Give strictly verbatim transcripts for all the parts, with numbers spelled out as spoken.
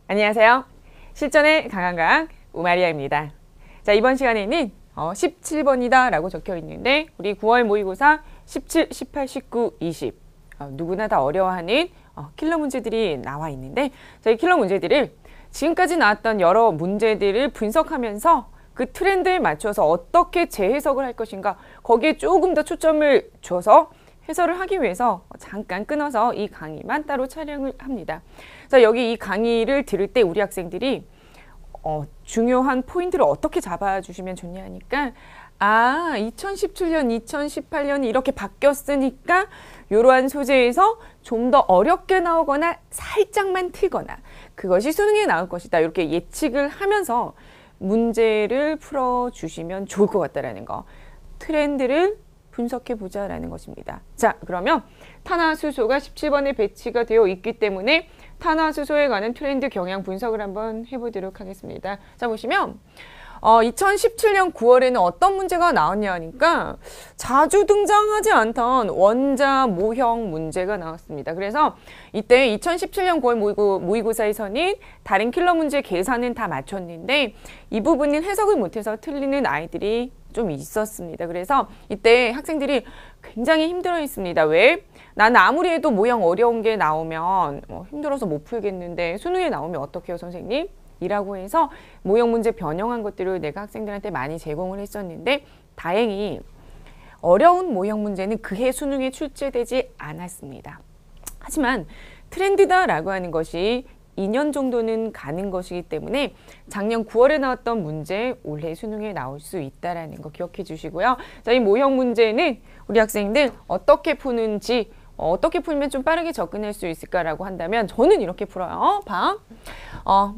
안녕하세요. 실전의 강한강 우마리아입니다. 자, 이번 시간에는 어, 십칠 번이다 라고 적혀 있는데 우리 구월 모의고사 십칠, 십팔, 십구, 이십 어, 누구나 다 어려워하는 어, 킬러 문제들이 나와 있는데 저희 킬러 문제들을 지금까지 나왔던 여러 문제들을 분석하면서 그 트렌드에 맞춰서 어떻게 재해석을 할 것인가 거기에 조금 더 초점을 줘서 해설을 하기 위해서 잠깐 끊어서 이 강의만 따로 촬영을 합니다. 자, 여기 이 강의를 들을 때 우리 학생들이 어, 중요한 포인트를 어떻게 잡아주시면 좋냐 하니까 아, 이천십칠 년, 이천십팔 년이 이렇게 바뀌었으니까 이러한 소재에서 좀 더 어렵게 나오거나 살짝만 틀거나 그것이 수능에 나올 것이다. 이렇게 예측을 하면서 문제를 풀어주시면 좋을 것 같다라는 거. 트렌드를 분석해보자 라는 것입니다. 자, 그러면 탄화수소가 십칠 번에 배치가 되어 있기 때문에 탄화수소에 관한 트렌드 경향 분석을 한번 해보도록 하겠습니다. 자, 보시면 어, 이천십칠 년 구월에는 어떤 문제가 나왔냐 하니까 자주 등장하지 않던 원자 모형 문제가 나왔습니다. 그래서 이때 이천십칠 년 구월 모의고, 모의고사에서는 다른 킬러 문제 계산은 다 맞췄는데 이 부분은 해석을 못해서 틀리는 아이들이 좀 있었습니다. 그래서 이때 학생들이 굉장히 힘들어 했습니다. 왜? 나는 아무리 해도 모형 어려운 게 나오면 뭐 힘들어서 못 풀겠는데 수능에 나오면 어떡해요, 선생님? 이라고 해서 모형 문제 변형한 것들을 내가 학생들한테 많이 제공을 했었는데 다행히 어려운 모형 문제는 그해 수능에 출제되지 않았습니다. 하지만 트렌드다라고 하는 것이 이 년 정도는 가는 것이기 때문에 작년 구월에 나왔던 문제 올해 수능에 나올 수 있다는 거 기억해 주시고요. 자, 이 모형 문제는 우리 학생들 어떻게 푸는지 어, 어떻게 풀면 좀 빠르게 접근할 수 있을까라고 한다면 저는 이렇게 풀어요. 봐. 어,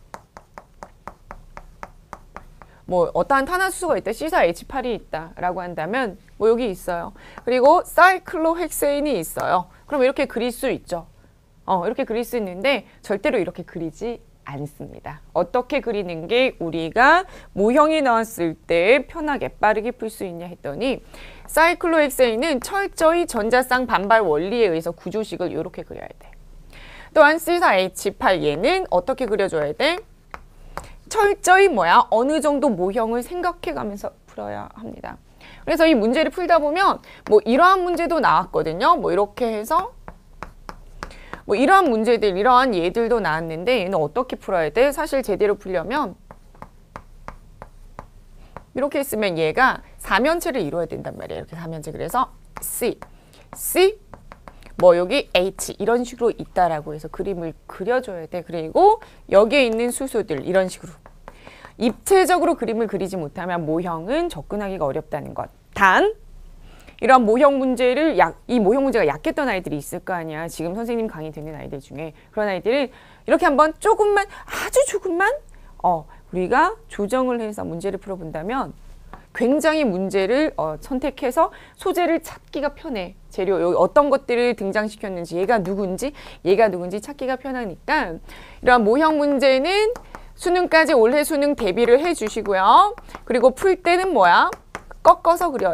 뭐 어떠한 탄화수소가 있다, 씨 사 에이치 팔이 있다라고 한다면 뭐 여기 있어요. 그리고 사이클로헥세인이 있어요. 그럼 이렇게 그릴 수 있죠. 어, 이렇게 그릴 수 있는데 절대로 이렇게 그리지 않습니다. 어떻게 그리는 게 우리가 모형이 나왔을 때 편하게 빠르게 풀 수 있냐 했더니 사이클로헥세인은 철저히 전자쌍 반발 원리에 의해서 구조식을 이렇게 그려야 돼. 또한 씨 사 에이치 팔 얘는 어떻게 그려줘야 돼? 철저히 뭐야? 어느 정도 모형을 생각해 가면서 풀어야 합니다. 그래서 이 문제를 풀다 보면 뭐 이러한 문제도 나왔거든요. 뭐 이렇게 해서 뭐 이러한 문제들, 이러한 예들도 나왔는데 얘는 어떻게 풀어야 돼? 사실 제대로 풀려면 이렇게 했으면 얘가 사면체를 이루어야 된단 말이에요. 이렇게 사면체. 그래서 C, C, 뭐 여기 H 이런 식으로 있다라고 해서 그림을 그려줘야 돼. 그리고 여기에 있는 수소들 이런 식으로 입체적으로 그림을 그리지 못하면 모형은 접근하기가 어렵다는 것. 단 이런 모형 문제를 약, 이 모형 문제가 약했던 아이들이 있을 거 아니야. 지금 선생님 강의 듣는 아이들 중에 그런 아이들은 이렇게 한번 조금만 아주 조금만 어, 우리가 조정을 해서 문제를 풀어본다면 굉장히 문제를 어, 선택해서 소재를 찾기가 편해. 재료 여기 어떤 것들을 등장시켰는지 얘가 누군지 얘가 누군지 찾기가 편하니까 이러한 모형 문제는 수능까지 올해 수능 대비를 해주시고요. 그리고 풀 때는 뭐야? 꺾어서 그려요.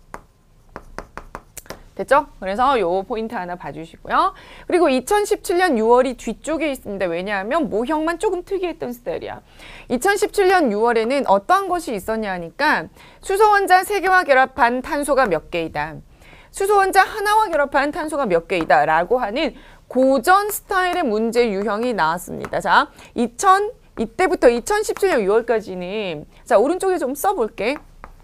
됐죠? 그래서 요 포인트 하나 봐주시고요. 그리고 이천십칠 년 유월이 뒤쪽에 있습니다. 왜냐하면 모형만 조금 특이했던 스타일이야. 이천십칠 년 유월에는 어떠한 것이 있었냐 하니까 수소 원자 세 개와 결합한 탄소가 몇 개이다. 수소 원자 하나와 결합한 탄소가 몇 개이다 라고 하는 고전 스타일의 문제 유형이 나왔습니다. 자, 이천 이때부터 이천십칠 년 유월까지는 자, 오른쪽에 좀 써볼게.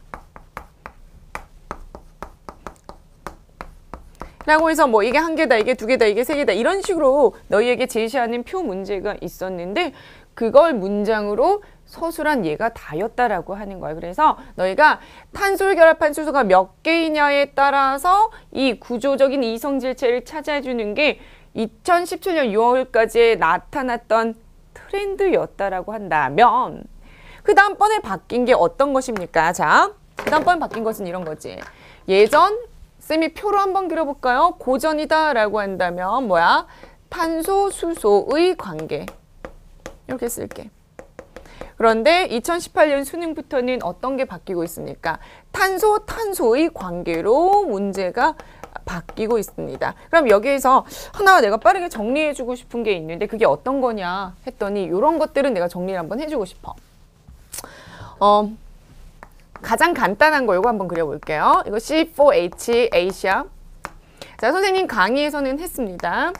라고 해서 뭐 이게 한 개다, 이게 두 개다, 이게 세 개다 이런 식으로 너희에게 제시하는 표 문제가 있었는데 그걸 문장으로 서술한 얘가 다였다라고 하는 거예요. 그래서 너희가 탄소를 결합한 수소가 몇 개이냐에 따라서 이 구조적인 이성질체를 찾아주는 게 이천십칠 년 유월까지 나타났던 트렌드였다라고 한다면 그 다음번에 바뀐 게 어떤 것입니까? 자, 그 다음번에 바뀐 것은 이런 거지. 예전 쌤이 표로 한번 그려볼까요? 고전이다 라고 한다면 뭐야? 탄소, 수소의 관계. 이렇게 쓸게. 그런데 이천십팔 년 수능부터는 어떤 게 바뀌고 있습니까? 탄소, 탄소의 관계로 문제가 바뀌고 있습니다. 그럼 여기에서 하나 내가 빠르게 정리해주고 싶은 게 있는데 그게 어떤 거냐 했더니 이런 것들은 내가 정리를 한번 해주고 싶어. 어, 가장 간단한 거 이거 한번 그려볼게요. 이거 씨 포 에이치 아시아. 자, 선생님 강의에서는 했습니다.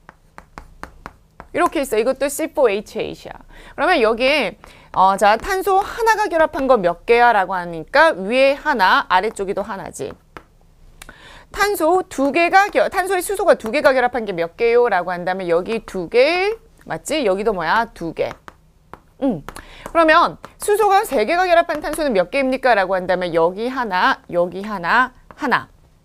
이렇게 있어. 이것도 씨 포 에이치 아시아. 그러면 여기에 어, 자, 탄소 하나가 결합한 거 몇 개야? 라고 하니까 위에 하나, 아래쪽에도 하나지. 탄소 두 개가, 탄소의 수소가 두 개가 결합한 게 몇 개요? 라고 한다면 여기 두 개, 맞지? 여기도 뭐야? 두 개. 음. 그러면 수소가 세 개가 결합한 탄소는 몇 개입니까? 라고 한다면 여기 하나, 여기 하나, 하나.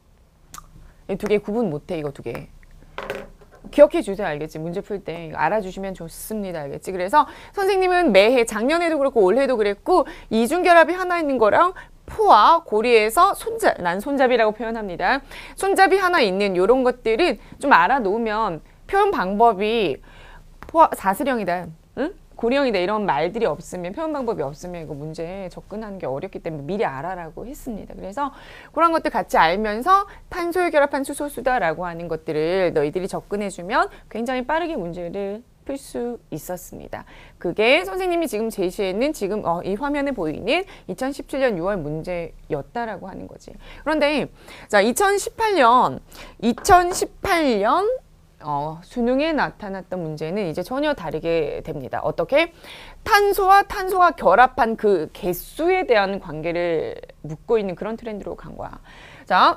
이 두 개 구분 못해, 이거 두 개. 기억해 주세요. 알겠지? 문제 풀 때 알아주시면 좋습니다. 알겠지? 그래서 선생님은 매해 작년에도 그렇고 올해도 그랬고 이중결합이 하나 있는 거랑 포와 고리에서 손잡, 난 손잡이라고 표현합니다. 손잡이 하나 있는 이런 것들은 좀 알아놓으면 표현 방법이 포와 사슬형이다. 응? 고리형이다. 이런 말들이 없으면 표현 방법이 없으면 이거 문제 접근하는 게 어렵기 때문에 미리 알아라고 했습니다. 그래서 그런 것들 같이 알면서 탄소에 결합한 수소수다라고 하는 것들을 너희들이 접근해주면 굉장히 빠르게 문제를 풀 수 있었습니다. 그게 선생님이 지금 제시했는 지금 어, 이 화면에 보이는 이천십칠 년 유월 문제였다라고 하는 거지. 그런데 자 이천십팔 년 이천십팔 년 어, 수능에 나타났던 문제는 이제 전혀 다르게 됩니다. 어떻게? 탄소와 탄소가 결합한 그 개수에 대한 관계를 묻고 있는 그런 트렌드로 간 거야. 자,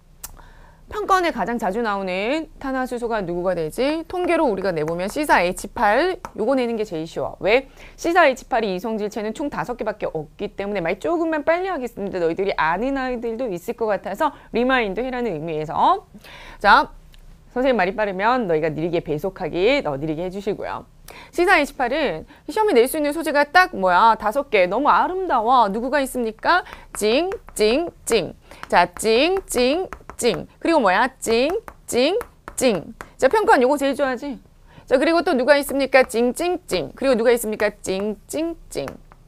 평가원에 가장 자주 나오는 탄화수소가 누구가 되지? 통계로 우리가 내보면 씨 사 에이치 팔 요거 내는 게 제일 쉬워. 왜? 씨 사 에이치 팔이 이성질체는 총 다섯 개밖에 없기 때문에 말 조금만 빨리 하겠습니다. 너희들이 아는 아이들도 있을 것 같아서 리마인드 해라는 의미에서 자, 선생님 말이 빠르면 너희가 느리게 배속하기 너 느리게 해주시고요. 씨 사 에이치 팔은 시험에 낼 수 있는 소재가 딱 뭐야? 다섯 개. 너무 아름다워. 누구가 있습니까? 찡, 찡, 찡. 자, 찡, 찡, 찡. 그리고 뭐야? 찡, 찡, 찡. 자, 평가원 요거 제일 좋아하지? 자, 그리고 또 누가 있습니까? 찡, 찡, 찡. 그리고 누가 있습니까? 찡, 찡, 찡.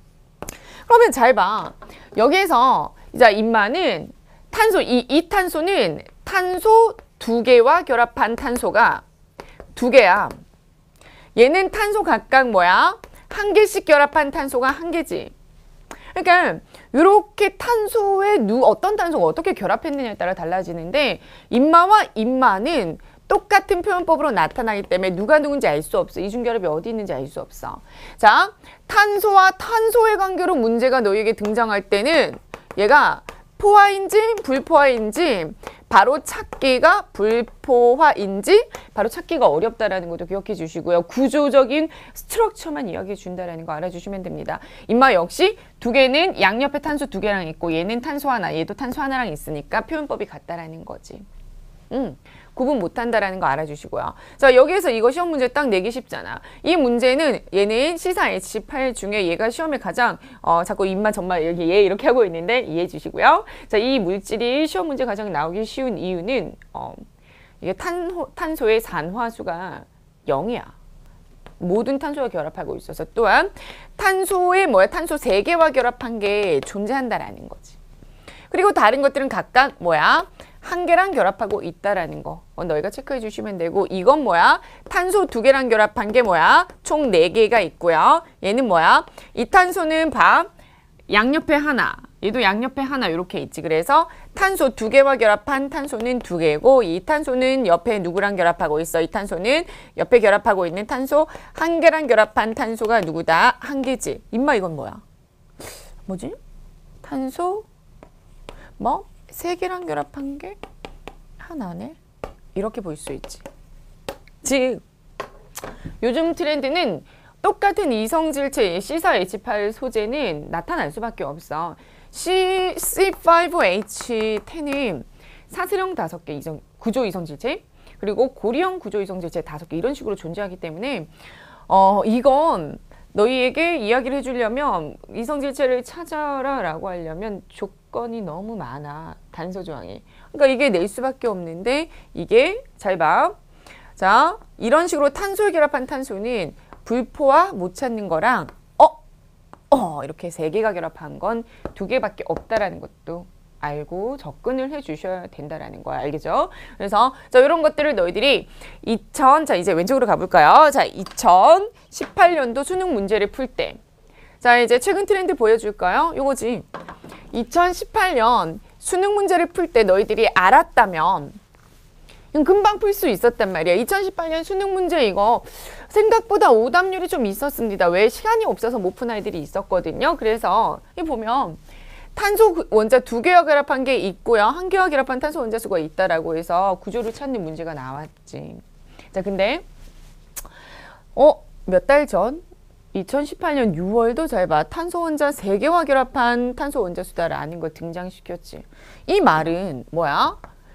그러면 잘 봐. 여기에서 자, 임마는 탄소, 이, 이 탄소는 탄소 두 개와 결합한 탄소가 두 개야. 얘는 탄소 각각 뭐야? 한 개씩 결합한 탄소가 한 개지. 그러니까 이렇게 탄소에 누, 어떤 탄소가 어떻게 결합했느냐에 따라 달라지는데 임마와 임마는 똑같은 표현법으로 나타나기 때문에 누가 누군지 알 수 없어. 이중결합이 어디 있는지 알 수 없어. 자, 탄소와 탄소의 관계로 문제가 너에게 등장할 때는 얘가 포화인지 불포화인지 바로 찾기가 불포화인지 바로 찾기가 어렵다라는 것도 기억해 주시고요. 구조적인 스트럭처만 이야기해 준다라는 거 알아주시면 됩니다. 임마 역시 두 개는 양옆에 탄소 두 개랑 있고 얘는 탄소 하나, 얘도 탄소 하나랑 있으니까 표현법이 같다라는 거지. 음, 구분 못한다라는 거 알아주시고요. 자, 여기에서 이거 시험 문제 딱 내기 쉽잖아. 이 문제는 얘는 씨 사 에이치 팔 중에 얘가 시험에 가장 어, 자꾸 입만 정말 여기 얘 이렇게 하고 있는데 이해해 주시고요. 자, 이 물질이 시험 문제 가장 나오기 쉬운 이유는 어, 이게 탄호, 탄소의 산화수가 영이야. 모든 탄소가 결합하고 있어서 또한 탄소의 뭐야? 탄소 세 개와 결합한 게 존재한다라는 거지. 그리고 다른 것들은 각각 뭐야? 한 개랑 결합하고 있다라는 거 어, 너희가 체크해 주시면 되고 이건 뭐야? 탄소 두 개랑 결합한 게 뭐야? 총 네 개가 있고요. 얘는 뭐야? 이 탄소는 봐. 양옆에 하나, 얘도 양옆에 하나 이렇게 있지. 그래서 탄소 두 개와 결합한 탄소는 두 개고 이 탄소는 옆에 누구랑 결합하고 있어? 이 탄소는 옆에 결합하고 있는 탄소 한 개랑 결합한 탄소가 누구다? 한 개지. 임마 이건 뭐야? 뭐지? 탄소 뭐? 세 개랑 결합한 게 하나네? 이렇게 볼 수 있지. 즉 요즘 트렌드는 똑같은 이성질체의 씨 사 에이치 팔 소재는 나타날 수밖에 없어. 씨 오 에이치 십은 사슬형 다섯 개 이성, 구조 이성질체 그리고 고리형 구조 이성질체 다섯 개 이런 식으로 존재하기 때문에 어 이건 너희에게 이야기를 해주려면 이성질체를 찾아라 라고 하려면 조건이 너무 많아. 단서 조항이. 그러니까 이게 낼 수밖에 없는데 이게 잘 봐. 자, 이런 식으로 탄소에 결합한 탄소는 불포화 못 찾는 거랑 어? 어 이렇게 세 개가 결합한 건 두 개밖에 없다라는 것도 알고 접근을 해 주셔야 된다라는 거야. 알겠죠? 그래서 자, 이런 것들을 너희들이 이천 자, 이제 왼쪽으로 가볼까요? 자, 이천십팔 년도 수능 문제를 풀 때. 자, 이제 최근 트렌드 보여줄까요? 요거지. 이천십팔 년 수능 문제를 풀 때 너희들이 알았다면 금방 풀 수 있었단 말이야. 이천십팔 년 수능 문제 이거 생각보다 오답률이 좀 있었습니다. 왜? 시간이 없어서 못 푼 아이들이 있었거든요. 그래서 이 보면 탄소 원자 두 개와 결합한 게 있고요. 한 개와 결합한 탄소 원자수가 있다라고 해서 구조를 찾는 문제가 나왔지. 자, 근데 어, 몇 달 전? 이천십팔 년 유월도 잘 봐. 탄소 원자 세 개와 결합한 탄소 원자수다라는 거 등장시켰지. 이 말은 뭐야?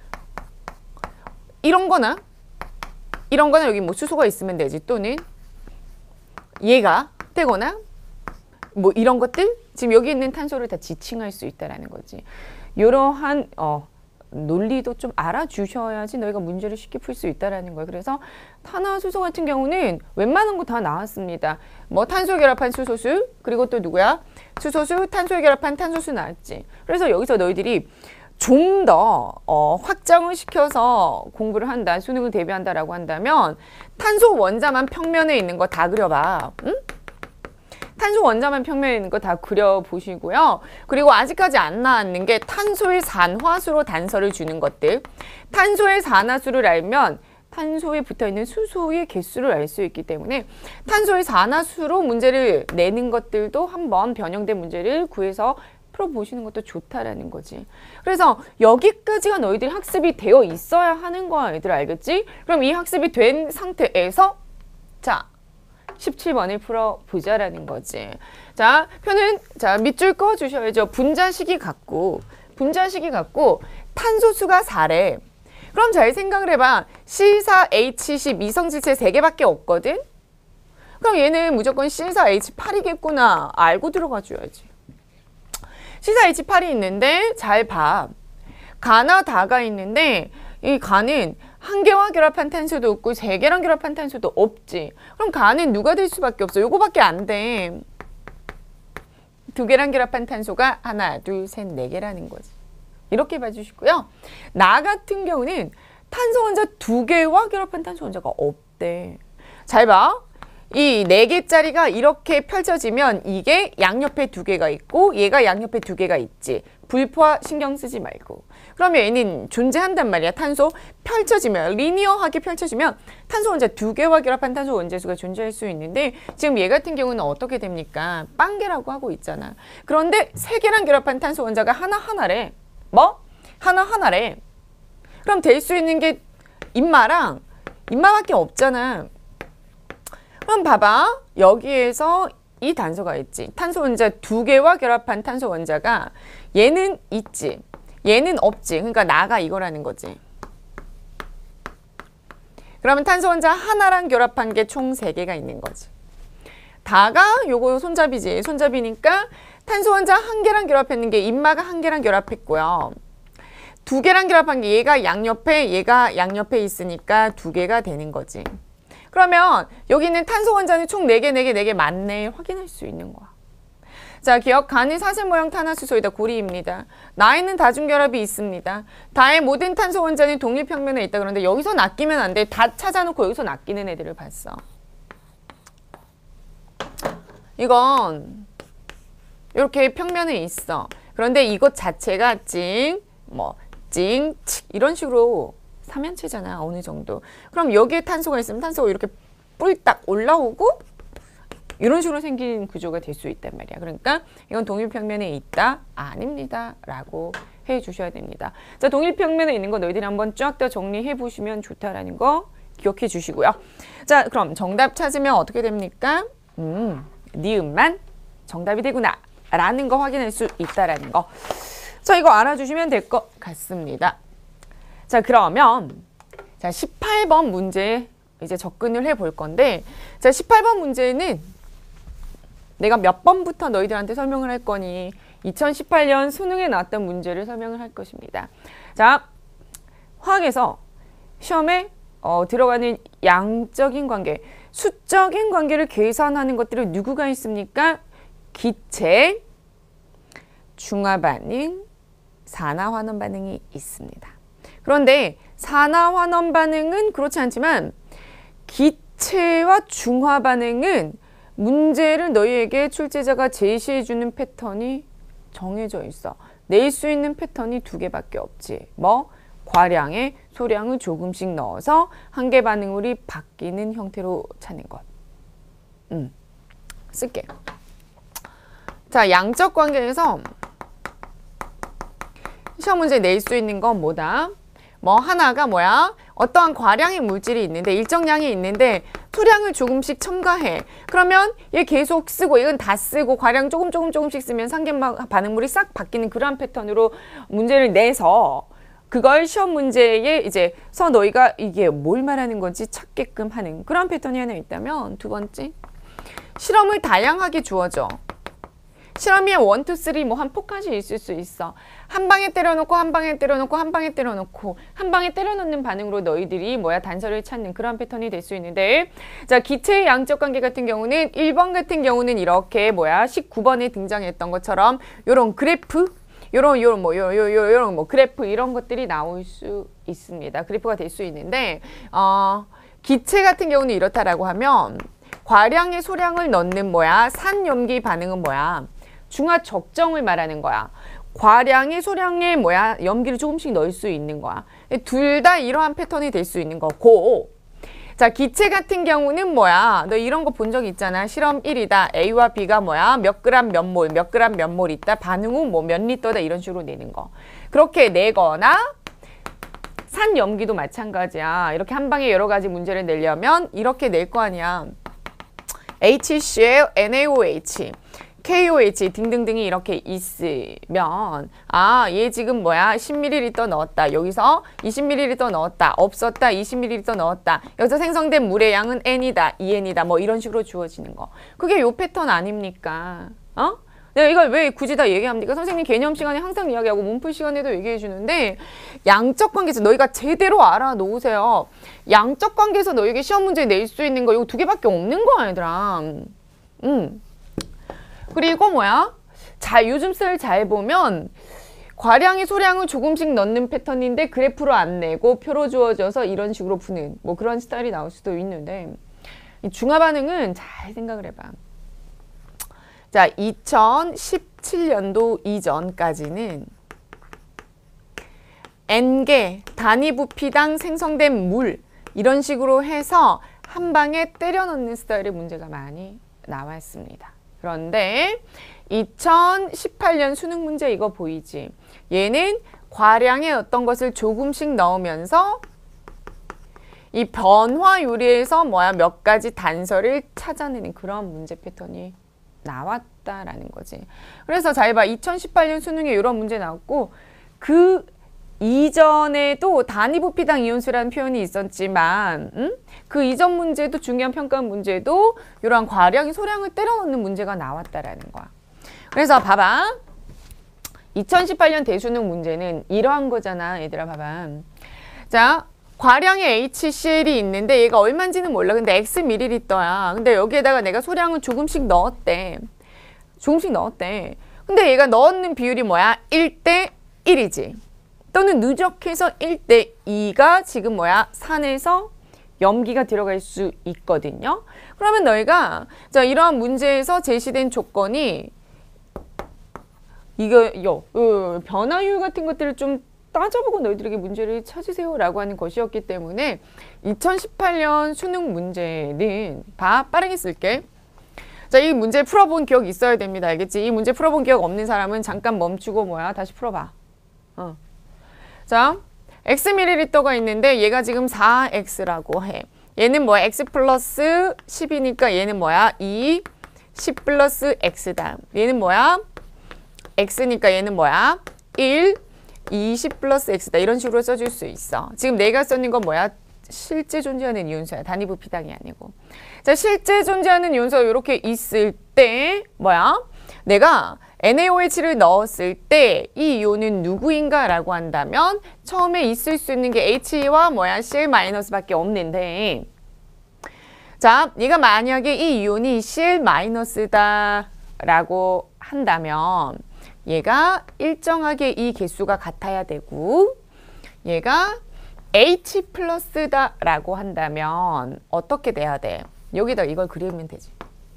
이런 거나 이런 거나 여기 뭐 수소가 있으면 되지. 또는 얘가 되거나 뭐 이런 것들 지금 여기 있는 탄소를 다 지칭할 수 있다라는 거지. 이러한 어, 논리도 좀 알아주셔야지 너희가 문제를 쉽게 풀 수 있다라는 거예요. 그래서 탄화수소 같은 경우는 웬만한 거 다 나왔습니다. 뭐 탄소 결합한 수소수 그리고 또 누구야? 수소수, 탄소에 결합한 탄소수 나왔지. 그래서 여기서 너희들이 좀 더 어, 확장을 시켜서 공부를 한다, 수능을 대비한다라고 한다면 탄소 원자만 평면에 있는 거 다 그려봐. 응? 탄소 원자만 평면에 있는 거 다 그려보시고요. 그리고 아직까지 안 나왔는 게 탄소의 산화수로 단서를 주는 것들. 탄소의 산화수를 알면 탄소에 붙어있는 수소의 개수를 알 수 있기 때문에 탄소의 산화수로 문제를 내는 것들도 한번 변형된 문제를 구해서 풀어보시는 것도 좋다라는 거지. 그래서 여기까지가 너희들이 학습이 되어 있어야 하는 거야. 얘들 알겠지? 그럼 이 학습이 된 상태에서 자, 십칠 번을 풀어보자라는 거지. 자, 표는 자 밑줄 그어주셔야죠. 분자식이 같고 분자식이 같고 탄소수가 사래. 그럼 잘 생각을 해봐. 씨 사 에이치 십 이성질체 세 개밖에 없거든? 그럼 얘는 무조건 씨 사 에이치 팔이겠구나. 알고 들어가줘야지. 씨 사 에이치 팔이 있는데 잘 봐. 가나 다가 있는데 이 가는 한 개와 결합한 탄소도 없고 세 개랑 결합한 탄소도 없지. 그럼 가는 누가 될 수밖에 없어. 요거밖에 안 돼. 두 개랑 결합한 탄소가 하나, 둘, 셋, 네 개라는 거지. 이렇게 봐주시고요. 나 같은 경우는 탄소 원자 두 개와 결합한 탄소 원자가 없대. 잘 봐. 이 네 개짜리가 이렇게 펼쳐지면 이게 양옆에 두 개가 있고 얘가 양옆에 두 개가 있지. 불포화 신경 쓰지 말고. 그러면 얘는 존재한단 말이야. 탄소 펼쳐지면 리니어하게 펼쳐지면 탄소 원자 두 개와 결합한 탄소 원자수가 존재할 수 있는데 지금 얘 같은 경우는 어떻게 됩니까? 빵개라고 하고 있잖아. 그런데 세 개랑 결합한 탄소 원자가 하나하나래. 뭐? 하나하나래. 그럼 될 수 있는 게 인마랑 인마밖에 없잖아. 그럼 봐봐. 여기에서 이 단서가 있지. 탄소 원자 두 개와 결합한 탄소 원자가 얘는 있지. 얘는 없지. 그러니까 나가 이거라는 거지. 그러면 탄소 원자 하나랑 결합한 게 총 세 개가 있는 거지. 다가 요거 손잡이지. 손잡이니까 탄소 원자 한 개랑 결합했는 게 인마가 한 개랑 결합했고요. 두 개랑 결합한 게 얘가 양옆에 얘가 양옆에 있으니까 두 개가 되는 거지. 그러면 여기 있는 탄소 원자는 총 네 개, 네 개, 네 개 맞네 확인할 수 있는 거야. 자, 기억. 간이 사슬 모양 탄화수소이다. 고리입니다. 나에는 다중결합이 있습니다. 다의 모든 탄소 원자는 동일 평면에 있다. 그런데 여기서 낚이면 안 돼. 다 찾아놓고 여기서 낚이는 애들을 봤어. 이건 이렇게 평면에 있어. 그런데 이것 자체가 찡, 뭐, 찡, 칙 이런 식으로 삼연체잖아. 어느 정도. 그럼 여기에 탄소가 있으면 탄소가 이렇게 뿔딱 올라오고 이런 식으로 생긴 구조가 될 수 있단 말이야. 그러니까 이건 동일평면에 있다? 아닙니다. 라고 해주셔야 됩니다. 자, 동일평면에 있는 거 너희들이 한번 쫙 다 정리해 보시면 좋다라는 거 기억해 주시고요. 자, 그럼 정답 찾으면 어떻게 됩니까? 음, 니은만 정답이 되구나 라는 거 확인할 수 있다라는 거. 자, 이거 알아주시면 될 것 같습니다. 자, 그러면 자 십팔 번 문제 이제 접근을 해 볼 건데 자 십팔 번 문제는 내가 몇 번부터 너희들한테 설명을 할 거니 이천십팔 년 수능에 나왔던 문제를 설명을 할 것입니다. 자, 화학에서 시험에 어, 들어가는 양적인 관계, 수적인 관계를 계산하는 것들을 누구가 있습니까? 기체, 중화반응, 산화환원 반응이 있습니다. 그런데 산화환원 반응은 그렇지 않지만 기체와 중화 반응은 문제를 너희에게 출제자가 제시해주는 패턴이 정해져 있어. 낼 수 있는 패턴이 두 개밖에 없지. 뭐? 과량의 소량을 조금씩 넣어서 한계 반응물이 바뀌는 형태로 찾는 것. 음, 쓸게. 자, 양적 관계에서 시험 문제 낼 수 있는 건 뭐다? 뭐 하나가 뭐야? 어떠한 과량의 물질이 있는데 일정량이 있는데 소량을 조금씩 첨가해. 그러면 얘 계속 쓰고 이건 다 쓰고 과량 조금 조금 조금씩 쓰면 상계 반응물이 싹 바뀌는 그러한 패턴으로 문제를 내서 그걸 시험 문제에 이제 서 너희가 이게 뭘 말하는 건지 찾게끔 하는 그런 패턴이 하나 있다면 두 번째, 실험을 다양하게 주어져. 실험이 원, 투, 쓰리 뭐 한 포까지 있을 수 있어. 한 방에 때려놓고 한 방에 때려놓고 한 방에 때려놓고 한 방에 때려놓는 반응으로 너희들이 뭐야 단서를 찾는 그런 패턴이 될 수 있는데, 자, 기체의 양적 관계 같은 경우는 일 번 같은 경우는 이렇게 뭐야 십구 번에 등장했던 것처럼 요런 그래프 요런 요런 뭐 요런 요런 요런 뭐 그래프 이런 것들이 나올 수 있습니다. 그래프가 될 수 있는데 어 기체 같은 경우는 이렇다라고 하면 과량의 소량을 넣는 뭐야 산염기 반응은 뭐야 중화 적정을 말하는 거야. 과량의 소량의 뭐야 염기를 조금씩 넣을 수 있는 거야. 둘 다 이러한 패턴이 될 수 있는 거고, 자, 기체 같은 경우는 뭐야? 너 이런 거 본 적 있잖아. 실험 일이다. A와 B가 뭐야? 몇 그램 몇 몰, 몇 그램 몇 몰 있다. 반응은 뭐 몇 리터다. 이런 식으로 내는 거. 그렇게 내거나 산염기도 마찬가지야. 이렇게 한 방에 여러 가지 문제를 내려면 이렇게 낼 거 아니야. HCl, NaOH, 케이오에이치 등등등이 이렇게 있으면 아, 얘 지금 뭐야 십 밀리리터 넣었다. 여기서 이십 밀리리터 넣었다. 없었다. 이십 밀리리터 넣었다. 여기서 생성된 물의 양은 N이다. 이 엔이다. 뭐 이런 식으로 주어지는 거. 그게 요 패턴 아닙니까? 어? 내가 이걸 왜 굳이 다 얘기합니까? 선생님 개념 시간에 항상 이야기하고 문풀 시간에도 얘기해 주는데 양적 관계에서 너희가 제대로 알아놓으세요. 양적 관계에서 너희에게 시험 문제 낼 수 있는 거 이거 두 개밖에 없는 거야, 얘들아. 음. 그리고 뭐야? 자, 요즘 썰 잘 보면 과량의 소량을 조금씩 넣는 패턴인데 그래프로 안 내고 표로 주어져서 이런 식으로 푸는 뭐 그런 스타일이 나올 수도 있는데, 이 중화 반응은 잘 생각을 해봐. 자, 이천십칠 년도 이전까지는 N개 단위 부피당 생성된 물 이런 식으로 해서 한 방에 때려 넣는 스타일의 문제가 많이 나왔습니다. 그런데 이천십팔 년 수능 문제 이거 보이지? 얘는 과량의 어떤 것을 조금씩 넣으면서 이 변화 요리에서 뭐야 몇 가지 단서를 찾아내는 그런 문제 패턴이 나왔다라는 거지. 그래서 잘 봐. 이천십팔 년 수능에 이런 문제 나왔고 그 이전에도 단위 부피당 이온수라는 표현이 있었지만 음? 그 이전 문제도 중요한 평가 문제도 이러한 과량의 소량을 때려 넣는 문제가 나왔다라는 거야. 그래서 봐봐. 이천십팔 년 대수능 문제는 이러한 거잖아. 얘들아 봐봐. 자, 과량의 에이치씨엘이 있는데 얘가 얼마인지는 몰라. 근데 X 밀리리터야. 근데 여기에다가 내가 소량을 조금씩 넣었대. 조금씩 넣었대. 근데 얘가 넣는 비율이 뭐야? 일 대 일이지. 또는 누적해서 일 대 이가 지금 뭐야? 산에서 염기가 들어갈 수 있거든요. 그러면 너희가 자 이러한 문제에서 제시된 조건이 이거 요, 요 변화율 같은 것들을 좀 따져보고 너희들에게 문제를 찾으세요 라고 하는 것이었기 때문에 이천십팔 년 수능 문제는 봐 빠르게 쓸게. 자, 이 문제 풀어본 기억 있어야 됩니다. 알겠지? 이 문제 풀어본 기억 없는 사람은 잠깐 멈추고 뭐야 다시 풀어봐. 어. 자, X 밀리리터가 있는데 얘가 지금 사 엑스라고 해. 얘는 뭐야? X 플러스 십이니까 얘는 뭐야? 이, 십 플러스 X다. 얘는 뭐야? X니까 얘는 뭐야? 일, 이십 플러스 X다. 이런 식으로 써줄 수 있어. 지금 내가 써는 건 뭐야? 실제 존재하는 이온수야. 단위 부피당이 아니고. 자, 실제 존재하는 이온수가 이렇게 있을 때 뭐야? 내가 엔에이오에이치를 넣었을 때 이 이온은 누구인가 라고 한다면 처음에 있을 수 있는 게 H와 뭐야 씨엘 마이너스밖에 없는데, 자, 얘가 만약에 이 이온이 씨엘 마이너스다 라고 한다면 얘가 일정하게 이 개수가 같아야 되고 얘가 H 플러스다라고 한다면 어떻게 돼야 돼? 여기다 이걸 그리면 되지.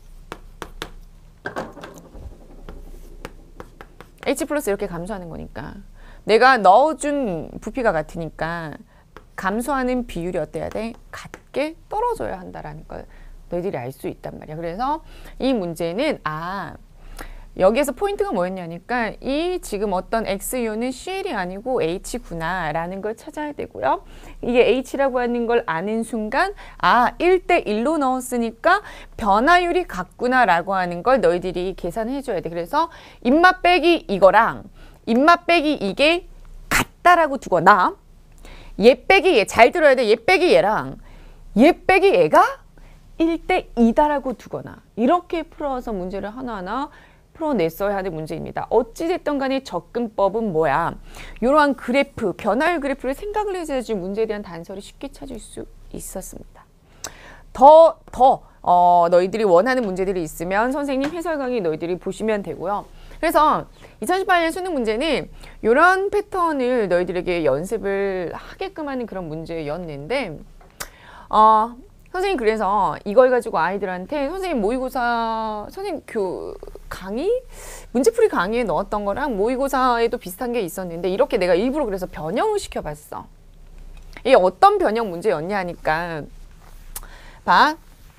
H 플러스 이렇게 감소하는 거니까 내가 넣어준 부피가 같으니까 감소하는 비율이 어때야 돼? 같게 떨어져야 한다라는 걸 너희들이 알 수 있단 말이야. 그래서 이 문제는 아 여기에서 포인트가 뭐였냐니까 이 지금 어떤 X이온은 씨엘이 아니고 H구나 라는 걸 찾아야 되고요. 이게 H라고 하는 걸 아는 순간 아 일 대 일로 넣었으니까 변화율이 같구나 라고 하는 걸 너희들이 계산해 줘야 돼. 그래서 입맛 빼기 이거랑 입맛 빼기 이게 같다라고 두거나 얘 빼기 얘 잘 들어야 돼. 얘 빼기 얘랑 얘 빼기 얘가 일 대 이다라고 두거나 이렇게 풀어서 문제를 하나하나 풀어냈어야 하는 문제입니다. 어찌됐든 간에 접근법은 뭐야? 이러한 그래프, 변화율 그래프를 생각을 해줘야지 문제에 대한 단서를 쉽게 찾을 수 있었습니다. 더, 더 어, 너희들이 원하는 문제들이 있으면 선생님 해설 강의 너희들이 보시면 되고요. 그래서 이천십팔 년 수능 문제는 이런 패턴을 너희들에게 연습을 하게끔 하는 그런 문제였는데 어, 선생님 그래서 이걸 가지고 아이들한테 선생님 모의고사 선생님 교 강의 문제풀이 강의에 넣었던 거랑 모의고사에도 비슷한 게 있었는데 이렇게 내가 일부러 그래서 변형을 시켜봤어. 이게 어떤 변형 문제였냐 하니까 봐.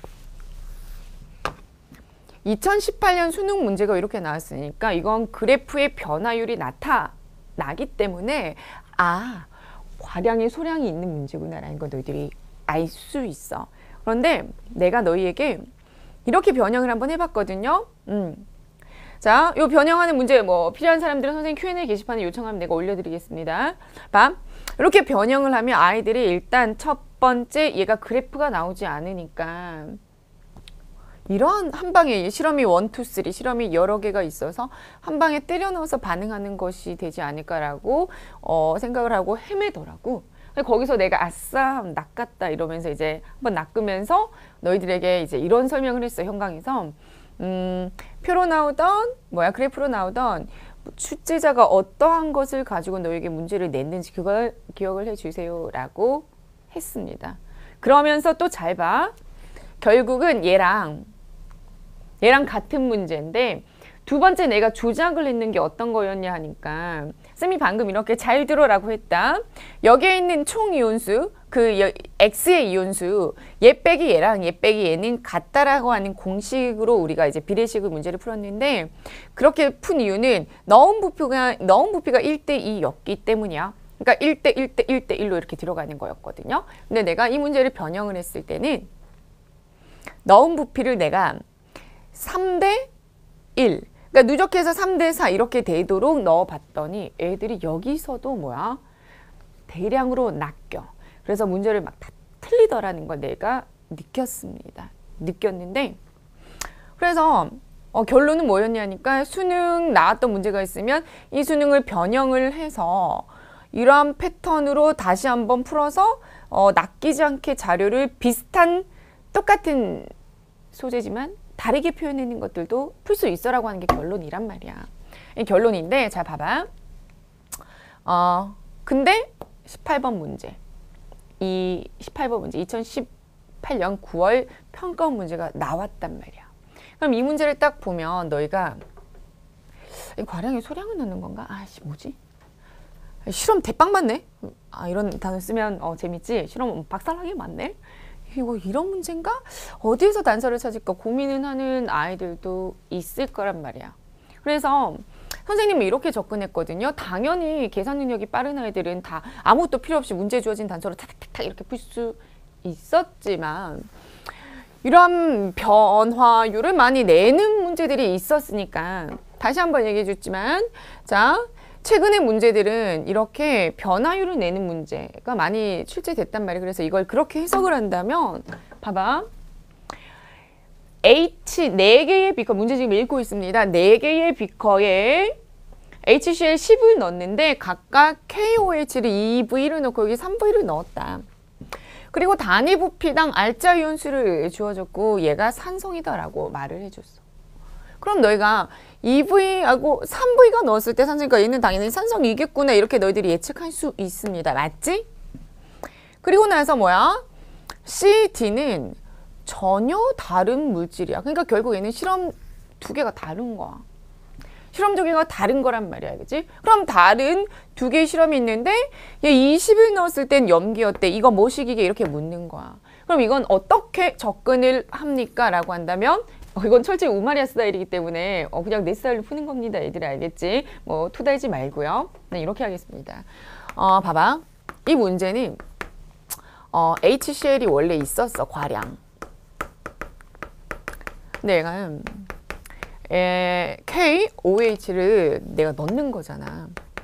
이천십팔 년 수능 문제가 이렇게 나왔으니까 이건 그래프의 변화율이 나타나기 때문에 아 과량의 소량이 있는 문제구나라는 걸 너희들이 알 수 있어. 그런데 내가 너희에게 이렇게 변형을 한번 해봤거든요. 음. 자, 요 변형하는 문제 뭐 필요한 사람들은 선생님 큐 앤 에이 게시판에 요청하면 내가 올려드리겠습니다. 봐. 이렇게 변형을 하면 아이들이 일단 첫 번째 얘가 그래프가 나오지 않으니까 이런 한 방에 실험이 일, 이, 삼 실험이 여러 개가 있어서 한 방에 때려 넣어서 반응하는 것이 되지 않을까라고 어, 생각을 하고 헤매더라고. 거기서 내가 아싸 낚았다 이러면서 이제 한번 낚으면서 너희들에게 이제 이런 설명을 했어. 현강에서 음, 표로 나오던 뭐야 그래프로 나오던 출제자가 어떠한 것을 가지고 너에게 문제를 냈는지 그걸 기억을 해주세요 라고 했습니다. 그러면서 또 잘 봐. 결국은 얘랑 얘랑 같은 문제인데 두 번째 내가 조작을 했는 게 어떤 거였냐 하니까 쌤이 방금 이렇게 잘 들어라고 했다. 여기에 있는 총 이온수 그 X의 이온수 얘 빼기 얘랑 얘 빼기 얘는 같다라고 하는 공식으로 우리가 이제 비례식의 문제를 풀었는데 그렇게 푼 이유는 넣은 부피가 넣은 부피가 일 대 이였기 때문이야. 그러니까 일 대 일 대 일 대 일로 이렇게 들어가는 거였거든요. 근데 내가 이 문제를 변형을 했을 때는 넣은 부피를 내가 삼 대 일 그러니까 누적해서 삼 대 사 이렇게 되도록 넣어봤더니 애들이 여기서도 뭐야? 대량으로 낚여. 그래서 문제를 막 다 틀리더라는 걸 내가 느꼈습니다. 느꼈는데 그래서 어, 결론은 뭐였냐니까 수능 나왔던 문제가 있으면 이 수능을 변형을 해서 이러한 패턴으로 다시 한번 풀어서 어, 낚이지 않게 자료를 비슷한 똑같은 소재지만 다르게 표현하는 것들도 풀 수 있어라고 하는 게 결론이란 말이야. 이 결론인데 자 봐봐. 어 근데 십팔 번 문제. 이 십팔 번 문제 이천십팔 년 구월 평가원 문제가 나왔단 말이야. 그럼 이 문제를 딱 보면 너희가 과량의 소량을 넣는 건가? 아씨 뭐지? 실험 대빵 맞네? 아 이런 단어 쓰면 어, 재밌지? 실험 박살나게 맞네? 이거 이런 문제인가? 어디에서 단서를 찾을까 고민을 하는 아이들도 있을 거란 말이야. 그래서 선생님이 이렇게 접근했거든요. 당연히 계산 능력이 빠른 아이들은 다 아무것도 필요 없이 문제 주어진 단서로 탁탁탁 이렇게 풀 수 있었지만 이런 변화율을 많이 내는 문제들이 있었으니까 다시 한번 얘기해 줬지만 자 최근의 문제들은 이렇게 변화율을 내는 문제가 많이 출제됐단 말이에요. 그래서 이걸 그렇게 해석을 한다면 봐봐. H 네 개의 비커 문제 지금 읽고 있습니다. 네 개의 비커에 에이치 씨 엘 십을 넣었는데 각각 케이 오 에이치를 이 브이를 넣고 여기 삼 브이를 넣었다. 그리고 단위 부피당 알짜 이온수를 주어졌고 얘가 산성이다라고 말을 해줬어. 그럼 너희가 이 브이하고 삼 브이가 넣었을 때 산성이니까 얘는 당연히 산성이겠구나 이렇게 너희들이 예측할 수 있습니다. 맞지? 그리고 나서 뭐야? 씨, D는 전혀 다른 물질이야. 그러니까 결국 얘는 실험 두 개가 다른 거야. 실험 두 개가 다른 거란 말이야. 그치? 그럼 다른 두 개의 실험이 있는데 얘 이십을 넣었을 땐 염기였대. 이거 뭐시기게 이렇게 묻는 거야. 그럼 이건 어떻게 접근을 합니까? 라고 한다면 어, 이건 철저히 우마리아 스타일이기 때문에 어, 그냥 내 스타일로 푸는 겁니다. 애들이 알겠지? 뭐 투달지 말고요. 네, 이렇게 하겠습니다. 어, 봐봐. 이 문제는 어, 에이치씨엘이 원래 있었어. 과량. 내가 에, K, 오에이치를 내가 넣는 거잖아.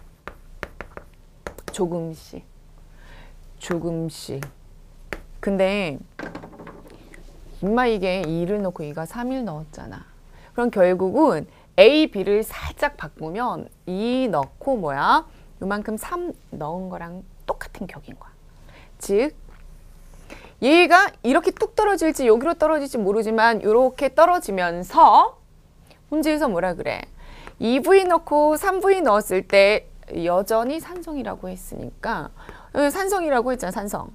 조금씩. 조금씩. 근데 임마 이게 이를 넣고 이가 삼을 넣었잖아. 그럼 결국은 A, B를 살짝 바꾸면 이 넣고 뭐야? 요만큼 삼 넣은 거랑 똑같은 격인 거야. 즉 얘가 이렇게 뚝 떨어질지 여기로 떨어질지 모르지만 이렇게 떨어지면서 문제에서 뭐라 그래? 이 브이 넣고 삼 브이 넣었을 때 여전히 산성이라고 했으니까 산성이라고 했잖아. 산성.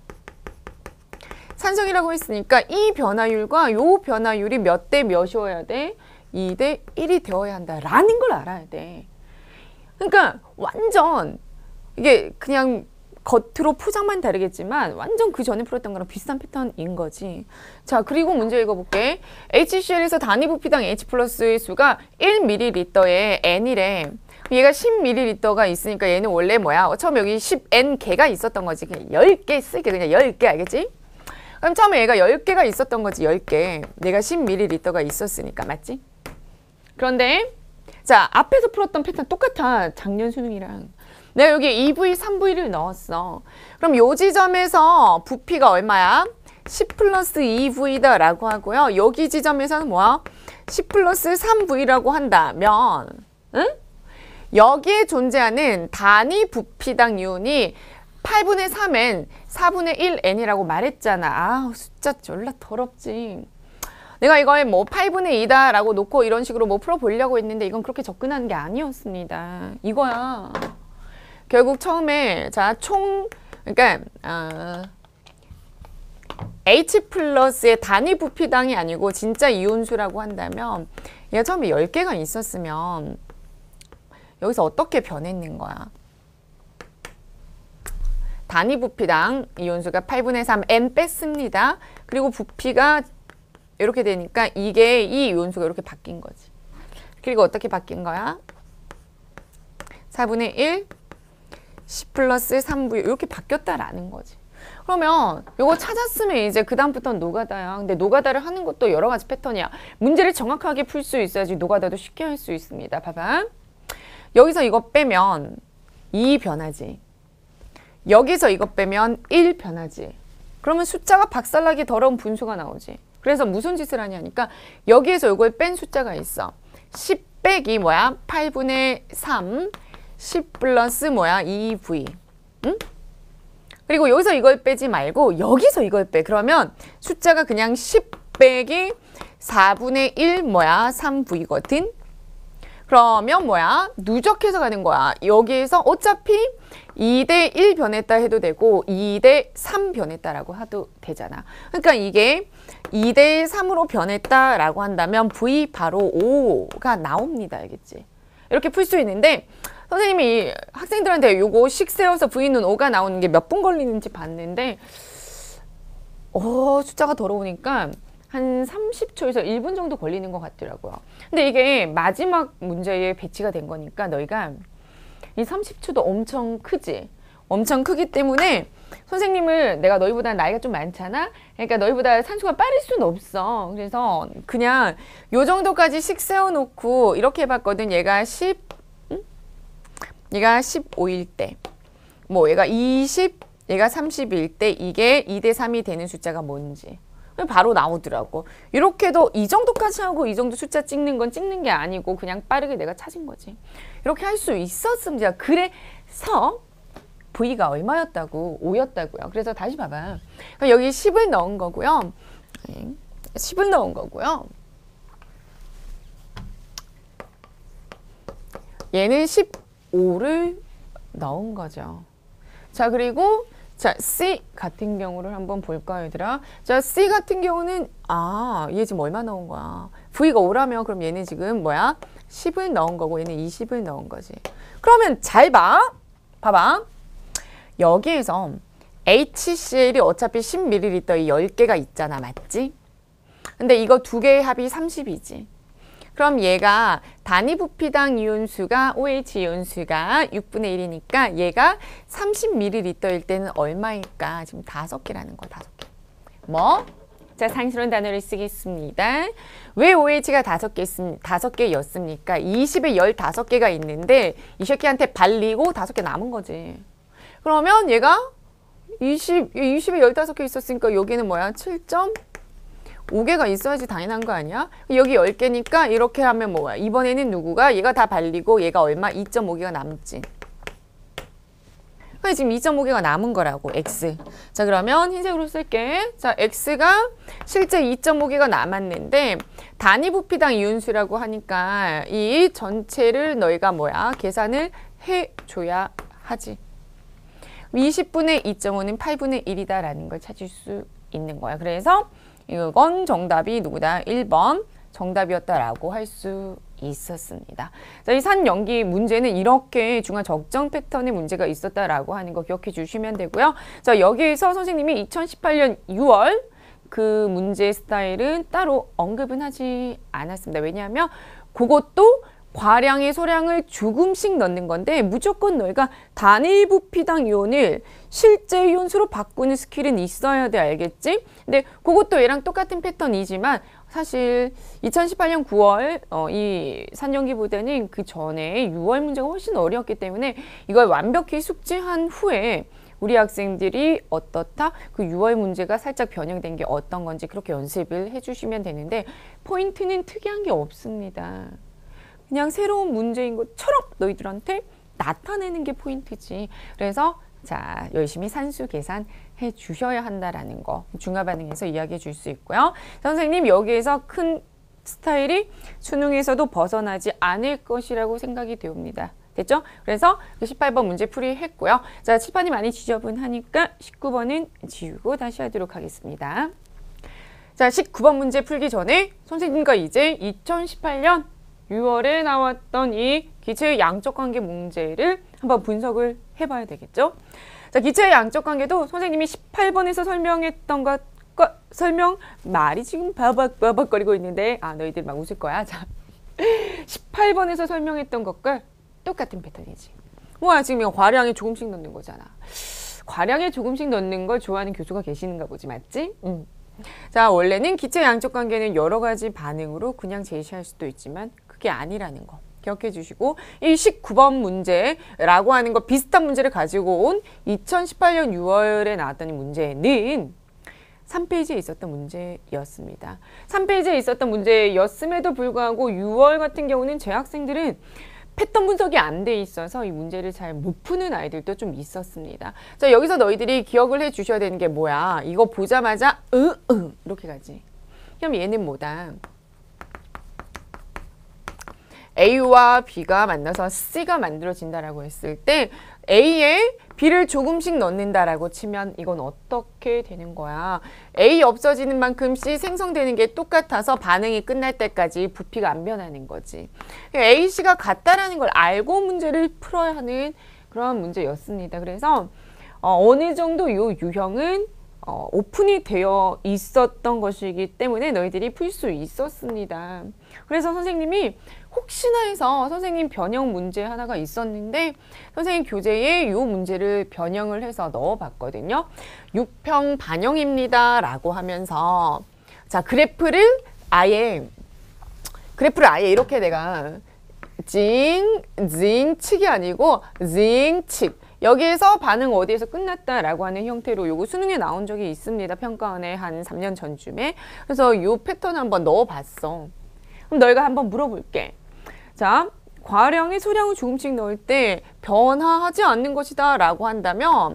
산성이라고 했으니까 이 변화율과 요 변화율이 몇 대 몇이어야 돼? 이 대 일이 되어야 한다라는 걸 알아야 돼. 그러니까 완전 이게 그냥 겉으로 포장만 다르겠지만 완전 그 전에 풀었던 거랑 비슷한 패턴인 거지. 자, 그리고 문제 읽어볼게. 에이치씨엘에서 단위 부피당 H 플러스의 수가 일 밀리리터에 N이래. 얘가 십 밀리리터가 있으니까 얘는 원래 뭐야? 처음에 여기 십 엔 개가 있었던 거지. 그냥 열 개 쓸게. 그냥 열 개 알겠지? 그럼 처음에 얘가 열 개가 있었던 거지. 열 개. 내가 십 밀리리터가 있었으니까. 맞지? 그런데 자, 앞에서 풀었던 패턴 똑같아. 작년 수능이랑. 내가 여기 이 브이, 삼 브이를 넣었어. 그럼 요 지점에서 부피가 얼마야? 십 플러스 이 브이다 라고 하고요. 여기 지점에서는 뭐야? 십 플러스 삼 브이라고 한다면 응? 여기에 존재하는 단위 부피당 이온이 팔분의 삼 엔, 사분의 일 엔이라고 말했잖아. 아, 숫자 졸라 더럽지. 내가 이거에 뭐 팔분의 이다 라고 놓고 이런 식으로 뭐 풀어보려고 했는데 이건 그렇게 접근하는 게 아니었습니다. 이거야. 결국 처음에 자 총 그러니까 어, H 플러스의 단위 부피당이 아니고 진짜 이온수라고 한다면 얘가 처음에 열 개가 있었으면 여기서 어떻게 변했는 거야? 단위 부피당 이온수가 팔분의 삼 엔 뺐습니다. 그리고 부피가 이렇게 되니까 이게 이 이온수가 이렇게 바뀐 거지. 그리고 어떻게 바뀐 거야? 사분의 일 십 플러스 삼 브이 이렇게 바뀌었다라는 거지. 그러면 이거 찾았으면 이제 그 다음부터는 노가다야. 근데 노가다를 하는 것도 여러 가지 패턴이야. 문제를 정확하게 풀 수 있어야지 노가다도 쉽게 할 수 있습니다. 봐봐. 여기서 이거 빼면 이 변하지. 여기서 이거 빼면 일 변하지. 그러면 숫자가 박살나게 더러운 분수가 나오지. 그래서 무슨 짓을 하냐니까 여기에서 이걸 뺀 숫자가 있어. 십 빼기 뭐야? 팔분의 삼 십 플러스 뭐야? 이 브이. 응? 그리고 여기서 이걸 빼지 말고 여기서 이걸 빼. 그러면 숫자가 그냥 십 빼기 사분의 일 뭐야? 삼 브이거든. 그러면 뭐야? 누적해서 가는 거야. 여기에서 어차피 이 대 일 변했다 해도 되고 이 대 삼 변했다라고 해도 되잖아. 그러니까 이게 이 대 삼으로 변했다라고 한다면 V 바로 오가 나옵니다. 알겠지? 이렇게 풀 수 있는데 선생님이 학생들한테 요거 식 세워서 V는 오가 나오는 게 몇 분 걸리는지 봤는데 어, 숫자가 더러우니까 한 삼십 초에서 일 분 정도 걸리는 것 같더라고요. 근데 이게 마지막 문제에 배치가 된 거니까 너희가 이 삼십 초도 엄청 크지? 엄청 크기 때문에 선생님을 내가 너희보다 나이가 좀 많잖아? 그러니까 너희보다 산수가 빠를 수는 없어. 그래서 그냥 요 정도까지 식 세워놓고 이렇게 해봤거든. 얘가 십, 응? 얘가 십오일 때, 뭐 얘가 이십, 얘가 삼십일 때 이게 이 대 삼이 되는 숫자가 뭔지. 바로 나오더라고. 이렇게도 이 정도까지 하고 이 정도 숫자 찍는 건 찍는 게 아니고 그냥 빠르게 내가 찾은 거지. 이렇게 할 수 있었습니다. 그래서 V가 얼마였다고? 오였다고요. 그래서 다시 봐봐. 여기 십을 넣은 거고요. 십을 넣은 거고요. 얘는 십오를 넣은 거죠. 자, 그리고 자, C 같은 경우를 한번 볼까요, 얘들아? 자, C 같은 경우는 아, 얘 지금 얼마 넣은 거야? V가 오라면 그럼 얘는 지금 뭐야? 십을 넣은 거고 얘는 이십을 넣은 거지. 그러면 잘 봐. 봐봐. 여기에서 에이치씨엘이 어차피 십 밀리리터 이 열 개가 있잖아. 맞지? 근데 이거 두 개의 합이 삼십이지. 그럼 얘가 단위 부피당 이온수가 오에이치 이온수가 육분의 일이니까 얘가 삼십 밀리리터일 때는 얼마일까? 지금 다섯 개라는 거, 다섯 개. 뭐? 자, 상스러운 단어를 쓰겠습니다. 왜 오에이치가 다섯 개, 다섯 개였습니까? 이십에 열다섯 개가 있는데 이 새끼한테 발리고 다섯 개 남은 거지. 그러면 얘가 이십, 이십에 열다섯 개 있었으니까 여기는 뭐야? 칠 점 오 개가 있어야지 당연한 거 아니야? 여기 열 개니까 이렇게 하면 뭐야? 이번에는 누구가? 얘가 다 발리고 얘가 얼마? 이 점 오 개가 남지. 그러니까 지금 이 점 오 개가 남은 거라고, X. 자, 그러면 흰색으로 쓸게. 자, X가 실제 이 점 오 개가 남았는데 단위 부피당 이온수라고 하니까 이 전체를 너희가 뭐야? 계산을 해줘야 하지. 이십분의 이 점 오는 팔분의 일이다라는 걸 찾을 수 있는 거야. 그래서 이건 정답이 누구다? 일 번 정답이었다라고 할 수 있었습니다. 자, 이 산연기 문제는 이렇게 중간 적정 패턴의 문제가 있었다라고 하는 거 기억해 주시면 되고요. 자, 여기에서 선생님이 이천십팔 년 유월 그 문제 스타일은 따로 언급은 하지 않았습니다. 왜냐하면 그것도 과량의 소량을 조금씩 넣는 건데 무조건 너희가 단위 부피당 이온을 실제 이온수로 바꾸는 스킬은 있어야 돼. 알겠지? 근데 그것도 얘랑 똑같은 패턴이지만 사실 이천십팔 년 구월 어, 이 산연기보다는 그 전에 유월 문제가 훨씬 어려웠기 때문에 이걸 완벽히 숙지한 후에 우리 학생들이 어떻다? 그 유월 문제가 살짝 변형된 게 어떤 건지 그렇게 연습을 해주시면 되는데 포인트는 특이한 게 없습니다. 그냥 새로운 문제인 것처럼 너희들한테 나타내는 게 포인트지. 그래서 자, 열심히 산수 계산해 주셔야 한다라는 거 중화 반응에서 이야기해 줄 수 있고요. 선생님 여기에서 큰 스타일이 수능에서도 벗어나지 않을 것이라고 생각이 되옵니다. 됐죠? 그래서 십팔 번 문제 풀이 했고요. 자, 칠판이 많이 지저분하니까 십구 번은 지우고 다시 하도록 하겠습니다. 자, 십구 번 문제 풀기 전에 선생님과 이제 이천십팔 년 유월에 나왔던 이 기체의 양적 관계 문제를 한번 분석을 해봐야 되겠죠? 자, 기체의 양적 관계도 선생님이 십팔 번에서 설명했던 것과 설명 말이 지금 바박바박거리고 있는데 아, 너희들 막 웃을 거야. 자, 십팔 번에서 설명했던 것과 똑같은 패턴이지. 와, 지금 이거 과량에 조금씩 넣는 거잖아. 과량에 조금씩 넣는 걸 좋아하는 교수가 계시는가 보지, 맞지? 응. 자, 원래는 기체 양적 관계는 여러 가지 반응으로 그냥 제시할 수도 있지만 그게 아니라는 거 기억해 주시고 이 십구 번 문제라고 하는 거 비슷한 문제를 가지고 온 이천십팔 년 유월에 나왔던 이 문제는 삼 페이지에 있었던 문제였습니다. 삼 페이지에 있었던 문제였음에도 불구하고 유월 같은 경우는 제 학생들은 패턴 분석이 안 돼 있어서 이 문제를 잘 못 푸는 아이들도 좀 있었습니다. 자, 여기서 너희들이 기억을 해 주셔야 되는 게 뭐야? 이거 보자마자 으, 으 이렇게 가지. 그럼 얘는 뭐다? A와 B가 만나서 C가 만들어진다라고 했을 때 A에 B를 조금씩 넣는다라고 치면 이건 어떻게 되는 거야? A 없어지는 만큼 C 생성되는 게 똑같아서 반응이 끝날 때까지 부피가 안 변하는 거지. A, C가 같다라는 걸 알고 문제를 풀어야 하는 그런 문제였습니다. 그래서 어, 어느 정도 요 유형은 어, 오픈이 되어 있었던 것이기 때문에 너희들이 풀 수 있었습니다. 그래서 선생님이 혹시나 해서 선생님 변형 문제 하나가 있었는데 선생님 교재에 이 문제를 변형을 해서 넣어봤거든요. 육 평 반영입니다 라고 하면서 자, 그래프를 아예 그래프를 아예 이렇게 내가 징, 징 칙이 아니고 징 칙 여기에서 반응 어디에서 끝났다라고 하는 형태로 요거 수능에 나온 적이 있습니다. 평가원에 한 삼 년 전쯤에. 그래서 요 패턴 한번 넣어봤어. 그럼 너희가 한번 물어볼게. 자, 과량의 소량을 조금씩 넣을 때 변화하지 않는 것이다 라고 한다면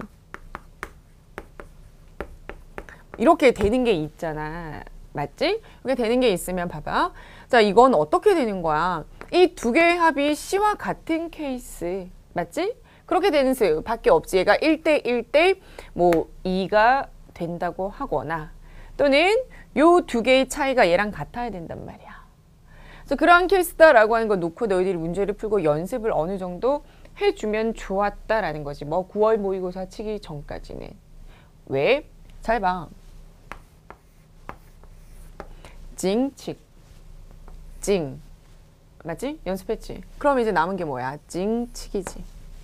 이렇게 되는 게 있잖아. 맞지? 이렇게 되는 게 있으면 봐봐. 자, 이건 어떻게 되는 거야? 이 두 개의 합이 C와 같은 케이스. 맞지? 그렇게 되는 수밖에 없지. 얘가 일 대 일 대 뭐 이가 된다고 하거나 또는 요 두 개의 차이가 얘랑 같아야 된단 말이야. 그래서 그러한 케이스다라고 하는 거 놓고 너희들이 문제를 풀고 연습을 어느 정도 해주면 좋았다라는 거지. 뭐 구월 모의고사 치기 전까지는. 왜? 잘 봐. 징칙. 징. 맞지? 연습했지? 그럼 이제 남은 게 뭐야? 징칙이지.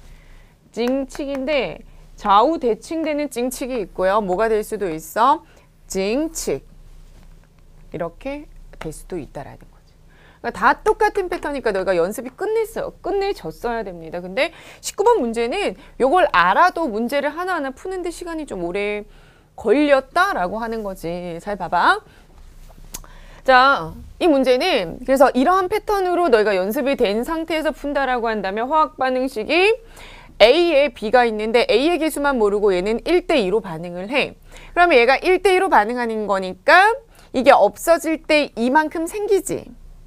징칙인데 좌우 대칭되는 징칙이 있고요. 뭐가 될 수도 있어? 징칙. 이렇게 될 수도 있다라는 거지. 그러니까 다 똑같은 패턴이니까 너희가 연습이 끝냈어요. 끝내줬어야 됩니다. 근데 십구 번 문제는 요걸 알아도 문제를 하나하나 푸는데 시간이 좀 오래 걸렸다라고 하는 거지. 잘 봐봐. 자, 이 문제는 그래서 이러한 패턴으로 너희가 연습이 된 상태에서 푼다라고 한다면 화학 반응식이 A에 B가 있는데 A의 개수만 모르고 얘는 일 대 이로 반응을 해. 그러면 얘가 일 대 이로 반응하는 거니까 이게 없어질 때 이만큼 생기지.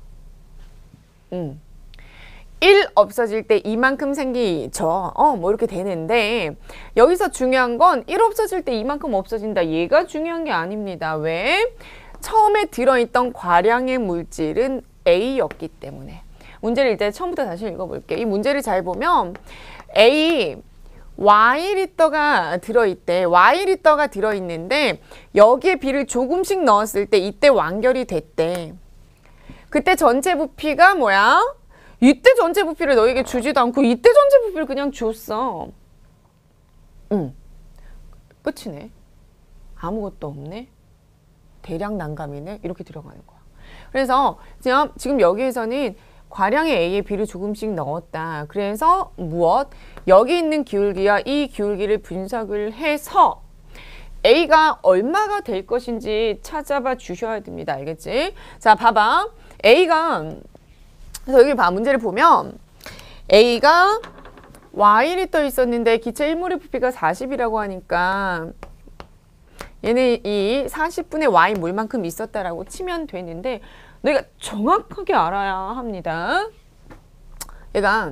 음. 일 없어질 때 이만큼 생기죠. 어, 뭐 이렇게 되는데 여기서 중요한 건 일 없어질 때 이만큼 없어진다. 얘가 중요한 게 아닙니다. 왜? 처음에 들어있던 과량의 물질은 A였기 때문에. 문제를 일단 처음부터 다시 읽어볼게. 이 문제를 잘 보면 A, Y리터가 들어있대. Y리터가 들어있는데 여기에 B를 조금씩 넣었을 때 이때 완결이 됐대. 그때 전체 부피가 뭐야? 이때 전체 부피를 너에게 주지도 않고 이때 전체 부피를 그냥 줬어. 응. 끝이네. 아무것도 없네. 대량 난감이네. 이렇게 들어가는 거야. 그래서 지금, 지금 여기에서는 과량의 A에 B를 조금씩 넣었다. 그래서 무엇? 여기 있는 기울기와 이 기울기를 분석을 해서 A가 얼마가 될 것인지 찾아봐 주셔야 됩니다. 알겠지? 자, 봐봐. A가 그래서 여기 봐. 문제를 보면 A가 Y리터 있었는데 기체 일 몰의 부피가 사십이라고 하니까 얘는 이 사십 분의 Y 몰만큼 있었다라고 치면 되는데 너희가 정확하게 알아야 합니다. 얘가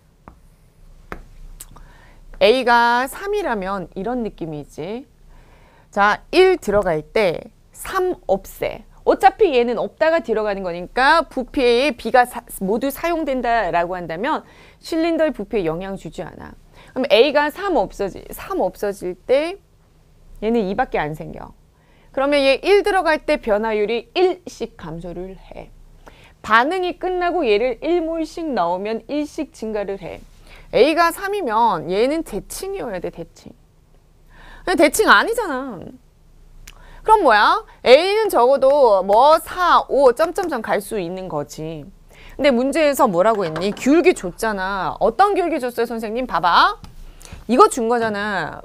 A가 삼이라면 이런 느낌이지. 자, 일 들어갈 때 삼 없애. 어차피 얘는 없다가 들어가는 거니까 부피에 B가 사, 모두 사용된다라고 한다면 실린더의 부피에 영향 주지 않아. 그럼 A가 삼 없어지, 삼 없어질 때 얘는 이밖에 안 생겨. 그러면 얘 일 들어갈 때 변화율이 일씩 감소를 해. 반응이 끝나고 얘를 일 몰씩 넣으면 일씩 증가를 해. A가 삼이면 얘는 대칭이어야 돼, 대칭. 근데 대칭 아니잖아. 그럼 뭐야? A는 적어도 뭐 사, 오, 점점점 갈 수 있는 거지. 근데 문제에서 뭐라고 했니? 기울기 줬잖아. 어떤 기울기 줬어요, 선생님? 봐봐. 이거 준 거잖아.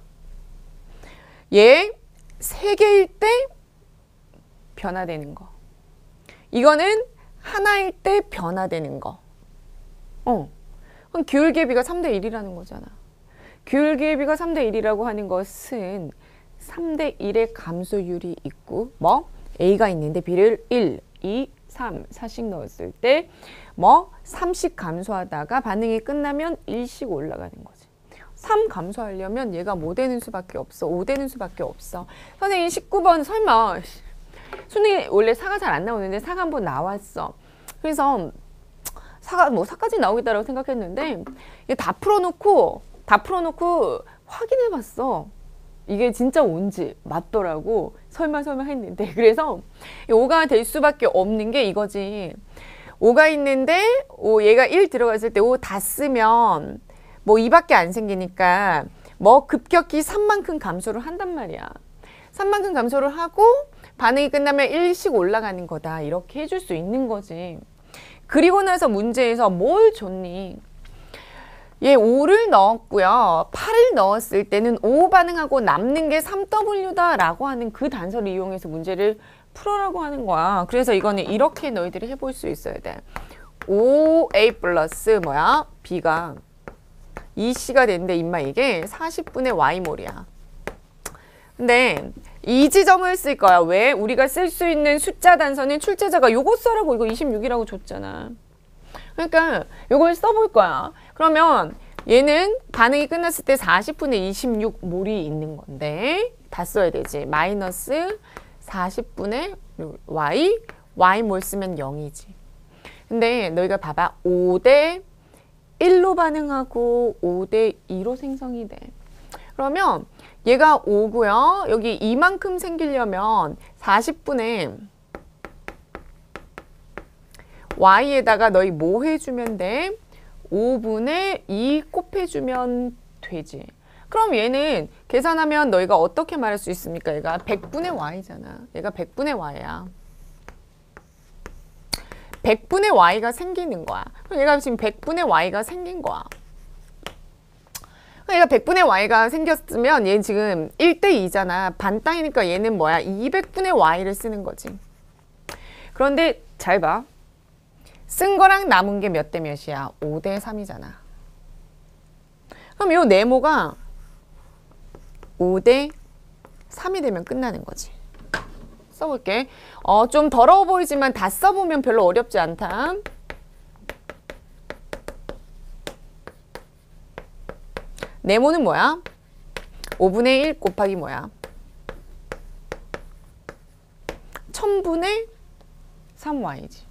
얘 세 개일 때 변화되는 거. 이거는 하나일 때 변화되는 거. 어. 그럼 기울기의 비가 삼 대 일이라는 거잖아. 기울기의 비가 삼 대 일이라고 하는 것은 삼 대 일의 감소율이 있고 뭐 A가 있는데 B를 일, 이, 삼, 사씩 넣었을 때 뭐 삼씩 감소하다가 반응이 끝나면 일씩 올라가는 거지. 삼 감소하려면 얘가 뭐 되는 수밖에 없어. 오 되는 수밖에 없어. 선생님 십구 번 설마 수능에 원래 사가 잘 안 나오는데 사가 한번 나왔어. 그래서 사가 뭐 사까지 나오겠다라고 생각했는데 이게 다 풀어놓고 다 풀어놓고 확인해봤어. 이게 진짜 온지 맞더라고. 설마 설마 했는데 그래서 오가 될 수밖에 없는 게 이거지. 오가 있는데 오 얘가 일 들어갔을 때 오 다 쓰면 뭐 이밖에 안 생기니까 뭐 급격히 삼만큼 감소를 한단 말이야. 삼만큼 감소를 하고 반응이 끝나면 일씩 올라가는 거다. 이렇게 해줄 수 있는 거지. 그리고 나서 문제에서 뭘 줬니? 얘 오를 넣었고요. 팔을 넣었을 때는 오 반응하고 남는 게 삼 더블유다 라고 하는 그 단서를 이용해서 문제를 풀어라고 하는 거야. 그래서 이거는 이렇게 너희들이 해볼 수 있어야 돼. 오 에이 플러스 뭐야? B가 이 씨가 되는데 임마 이게 사십 분의 Y몰이야. 근데 이 지점을 쓸 거야. 왜? 우리가 쓸 수 있는 숫자 단서는 출제자가 요거 써라고 이거 이십육이라고 줬잖아. 그러니까 이걸 써볼 거야. 그러면 얘는 반응이 끝났을 때 사십분의 이십육 몰이 있는 건데 다 써야 되지. 마이너스 사십분의 y, y몰 쓰면 영이지. 근데 너희가 봐봐. 오 대 일로 반응하고 오 대 이로 생성이 돼. 그러면 얘가 오고요. 여기 이만큼 생기려면 사십분의 y에다가 너희 뭐 해주면 돼? 오분의 이 곱해주면 되지. 그럼 얘는 계산하면 너희가 어떻게 말할 수 있습니까? 얘가 백분의 y잖아. 얘가 백분의 y야. 백분의 y가 생기는 거야. 그럼 얘가 지금 백분의 y가 생긴 거야. 얘가 백분의 y가 생겼으면 얘는 지금 일 대 이잖아. 반 땅이니까 얘는 뭐야? 이백분의 y를 쓰는 거지. 그런데 잘 봐. 쓴 거랑 남은 게 몇 대 몇이야? 오 대 삼이잖아. 그럼 요 네모가 오 대 삼이 되면 끝나는 거지. 써볼게. 어, 좀 더러워 보이지만 다 써보면 별로 어렵지 않다. 네모는 뭐야? 오분의 일 곱하기 뭐야? 천분의 삼 와이지.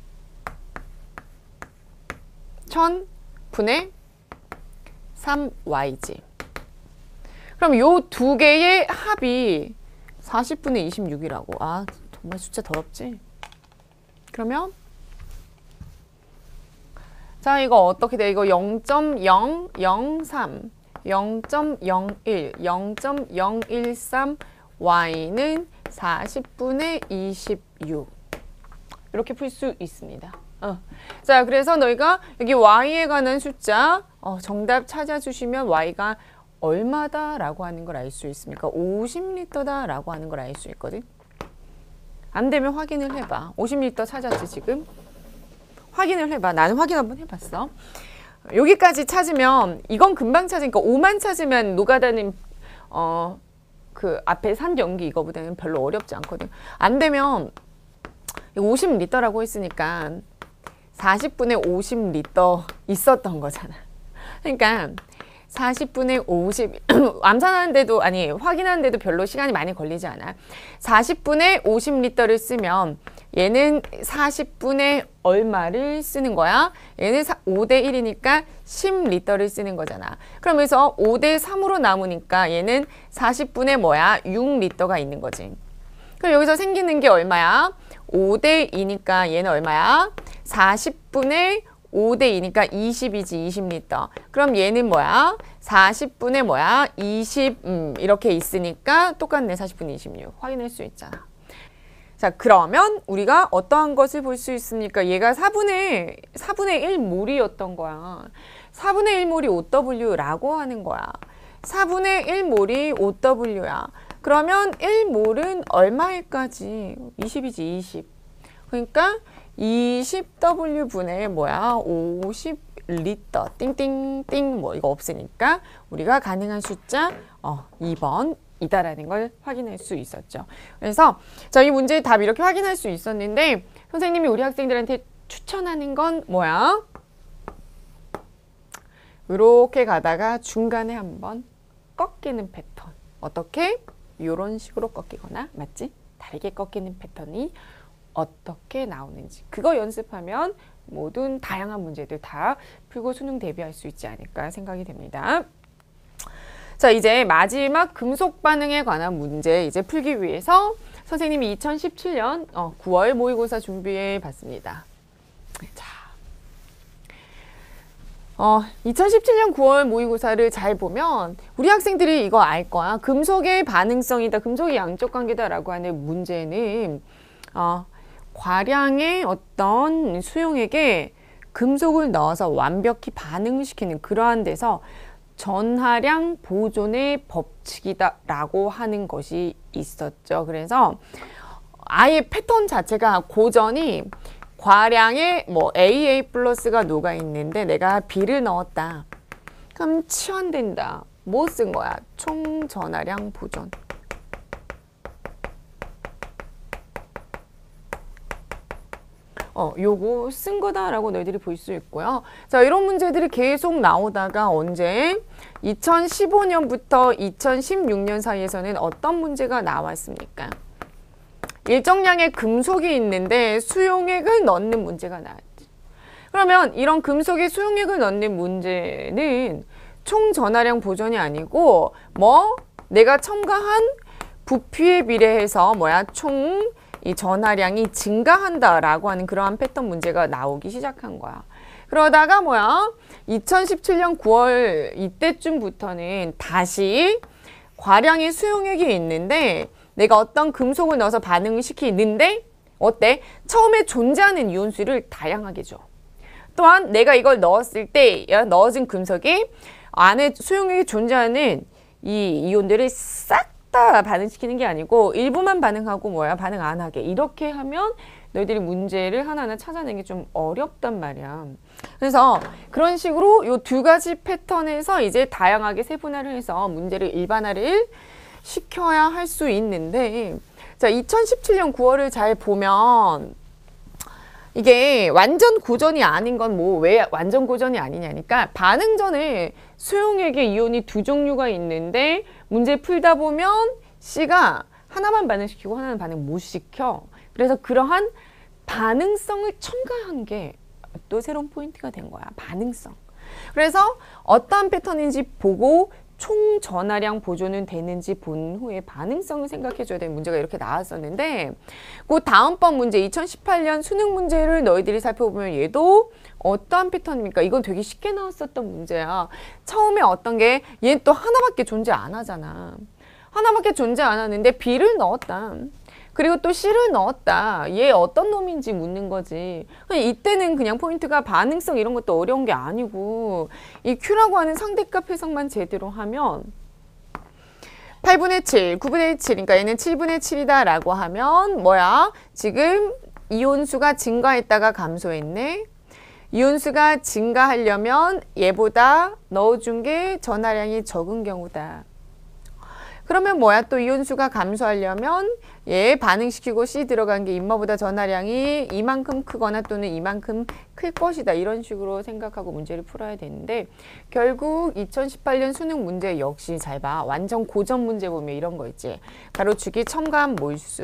천분의 삼 와이지. 그럼 요 두 개의 합이 사십분의 이십육이라고. 아, 정말 숫자 더럽지? 그러면 자, 이거 어떻게 돼? 이거 영 점 영영삼, 영 점 영일, 영 점 영일삼 y는 사십분의 이십육. 이렇게 풀 수 있습니다. 어. 자, 그래서 너희가 여기 y에 관한 숫자 어, 정답 찾아주시면 y가 얼마다 라고 하는 걸 알 수 있습니까? 오십 리터다 라고 하는 걸 알 수 있거든. 안 되면 확인을 해봐. 오십 리터 찾았지 지금? 확인을 해봐. 나는 확인 한번 해봤어. 여기까지 찾으면 이건 금방 찾으니까 오만 찾으면 노가다는 어, 그 앞에 산 연기 이거보다는 별로 어렵지 않거든. 안 되면 오십 리터라고 했으니까 사십분의 오십 리터 있었던 거잖아. 그러니까 사십분의 오십 암산하는데도 아니 확인하는데도 별로 시간이 많이 걸리지 않아. 사십분의 오십 리터를 쓰면 얘는 사십분의 얼마를 쓰는 거야? 얘는 오 대 일이니까 십 리터를 쓰는 거잖아. 그러면서 오 대 삼으로 남으니까 얘는 사십분의 뭐야? 육 리터가 있는 거지. 그럼 여기서 생기는 게 얼마야? 오 대 이니까 얘는 얼마야? 사십분의 오 대 이니까 이십이지. 이십 리터. 그럼 얘는 뭐야? 사십분의 뭐야? 이십 음, 이렇게 있으니까 똑같네. 사십분의 이십육. 확인할 수 있잖아. 자, 그러면 우리가 어떠한 것을 볼 수 있습니까? 얘가 사분의 일 몰이었던 거야. 사분의 일 몰이 오 더블유라고 하는 거야. 사분의 일 몰이 오 더블유야. 그러면 일 몰은 얼마일까지? 이십이지. 이십. 그러니까 이십 더블유분의 뭐야? 오십 리터. 띵띵띵 뭐 이거 없으니까 우리가 가능한 숫자 어, 이 번 이다라는 걸 확인할 수 있었죠. 그래서 저희 문제의 답 이렇게 확인할 수 있었는데 선생님이 우리 학생들한테 추천하는 건 뭐야? 이렇게 가다가 중간에 한번 꺾이는 패턴. 어떻게? 이런 식으로 꺾이거나 맞지? 다르게 꺾이는 패턴이 어떻게 나오는지 그거 연습하면 모든 다양한 문제들 다 풀고 수능 대비할 수 있지 않을까 생각이 됩니다. 자, 이제 마지막 금속 반응에 관한 문제 이제 풀기 위해서 선생님이 이천십칠 년 어, 구월 모의고사 준비해 봤습니다. 자, 어, 이천십칠 년 구월 모의고사를 잘 보면 우리 학생들이 이거 알 거야. 금속의 반응성이다, 금속의 양적 관계다라고 하는 문제는 어, 과량의 어떤 수용액에 금속을 넣어서 완벽히 반응을 시키는 그러한 데서 전하량 보존의 법칙이다라고 하는 것이 있었죠. 그래서 아예 패턴 자체가 고전이 과량에 뭐 에이에이 플러스가 녹아 있는데 내가 B를 넣었다. 그럼 치환된다. 뭐 쓴 거야? 총 전하량 보존. 어, 요거 쓴 거다라고 너희들이 볼 수 있고요. 자, 이런 문제들이 계속 나오다가 언제? 이천십오 년부터 이천십육 년 사이에서는 어떤 문제가 나왔습니까? 일정량의 금속이 있는데 수용액을 넣는 문제가 나왔지. 그러면 이런 금속의 수용액을 넣는 문제는 총 전하량 보존이 아니고 뭐 내가 첨가한 부피에 비례해서 뭐야 총 이 전하량이 증가한다라고 하는 그러한 패턴 문제가 나오기 시작한 거야. 그러다가 뭐야 이천십칠 년 구월 이때쯤부터는 다시 과량의 수용액이 있는데 내가 어떤 금속을 넣어서 반응을 시키는데 어때? 처음에 존재하는 이온수를 다양하게 줘. 또한 내가 이걸 넣었을 때 넣어진 금속이 안에 수용액이 존재하는 이 이온들을 싹 다 반응시키는 게 아니고 일부만 반응하고 뭐야 반응 안 하게 이렇게 하면 너희들이 문제를 하나하나 찾아내기 좀 어렵단 말이야. 그래서 그런 식으로 요 두 가지 패턴에서 이제 다양하게 세분화를 해서 문제를 일반화를 시켜야 할 수 있는데 자 이천십칠 년 구월을 잘 보면 이게 완전 고전이 아닌 건 뭐 왜 완전 고전이 아니냐니까 반응 전에 수용액의 이온이 두 종류가 있는데 문제 풀다 보면 C가 하나만 반응시키고 하나는 반응 못 시켜. 그래서 그러한 반응성을 첨가한 게 또 새로운 포인트가 된 거야. 반응성. 그래서 어떠한 패턴인지 보고 총 전하량 보존은 되는지 본 후에 반응성을 생각해 줘야 되는 문제가 이렇게 나왔었는데 그 다음번 문제 이천십팔 년 수능 문제를 너희들이 살펴보면 얘도 어떠한 패턴입니까? 이건 되게 쉽게 나왔었던 문제야. 처음에 어떤 게 얘는 또 하나밖에 존재 안 하잖아. 하나밖에 존재 안 하는데 B를 넣었다. 그리고 또 C를 넣었다. 얘 어떤 놈인지 묻는 거지. 이때는 그냥 포인트가 반응성 이런 것도 어려운 게 아니고 이 Q라고 하는 상대값 해석만 제대로 하면 팔분의 칠, 구분의 칠, 그러니까 얘는 칠분의 칠이다 라고 하면 뭐야? 지금 이온수가 증가했다가 감소했네. 이온수가 증가하려면 얘보다 넣어준 게 전하량이 적은 경우다. 그러면 뭐야? 또 이온수가 감소하려면 얘 반응시키고 C 들어간 게 인마보다 전하량이 이만큼 크거나 또는 이만큼 클 것이다. 이런 식으로 생각하고 문제를 풀어야 되는데 결국 이천십팔 년 수능 문제 역시 잘 봐. 완전 고전 문제 보면 이런 거 있지. 가로치기 첨가한 몰수.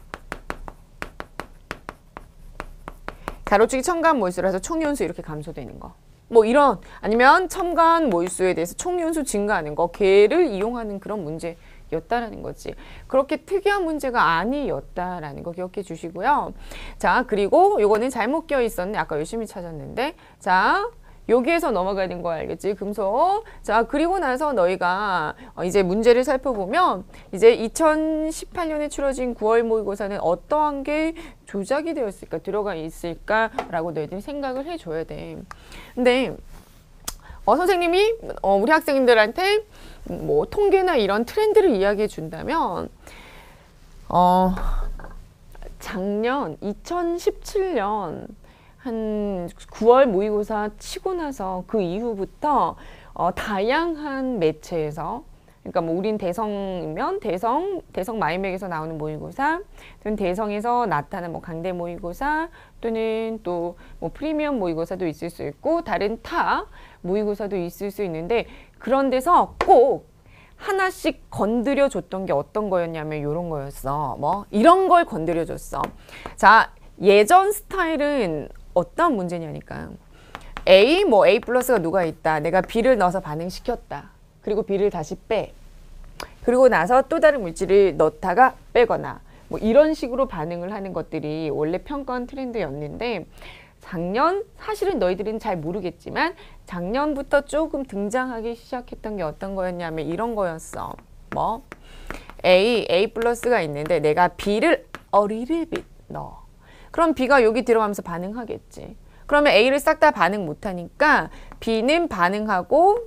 가로치기 첨가한 몰수라서 총이온수 이렇게 감소되는 거. 뭐 이런 아니면 첨가한 몰수에 대해서 총이온수 증가하는 거. 걔를 이용하는 그런 문제 였다라는 거지. 그렇게 특이한 문제가 아니었다라는 거 기억해 주시고요. 자, 그리고 요거는 잘못 껴 있었네. 아까 열심히 찾았는데. 자, 여기에서 넘어가야 되는 거 알겠지? 금속. 자, 그리고 나서 너희가 이제 문제를 살펴보면 이제 이천십팔 년에 치러진 구월 모의고사는 어떠한 게 조작이 되었을까? 들어가 있을까라고 너희들이 생각을 해줘야 돼. 근데 어, 선생님이 어, 우리 학생들한테 뭐 통계나 이런 트렌드를 이야기해 준다면 어, 작년 이천십칠 년 한 구월 모의고사 치고 나서 그 이후부터 어, 다양한 매체에서 그러니까 뭐 우린 대성이면 대성, 대성 마이맥에서 나오는 모의고사 또는 대성에서 나타나는 뭐 강대 모의고사 또는 또 뭐 프리미엄 모의고사도 있을 수 있고 다른 타 모의고사도 있을 수 있는데 그런 데서 꼭 하나씩 건드려 줬던 게 어떤 거였냐면 이런 거였어. 뭐 이런 걸 건드려 줬어. 자, 예전 스타일은 어떤 문제냐니까. A, 뭐 A 플러스가 누가 있다. 내가 B를 넣어서 반응시켰다. 그리고 B를 다시 빼. 그리고 나서 또 다른 물질을 넣다가 빼거나 뭐 이런 식으로 반응을 하는 것들이 원래 평가원 트렌드였는데 작년 사실은 너희들은 잘 모르겠지만 작년부터 조금 등장하기 시작했던 게 어떤 거였냐면 이런 거였어. 뭐 A, A 플러스가 있는데 내가 B를 a little bit 넣어. 그럼 B가 여기 들어가면서 반응하겠지. 그러면 A를 싹 다 반응 못하니까 B는 반응하고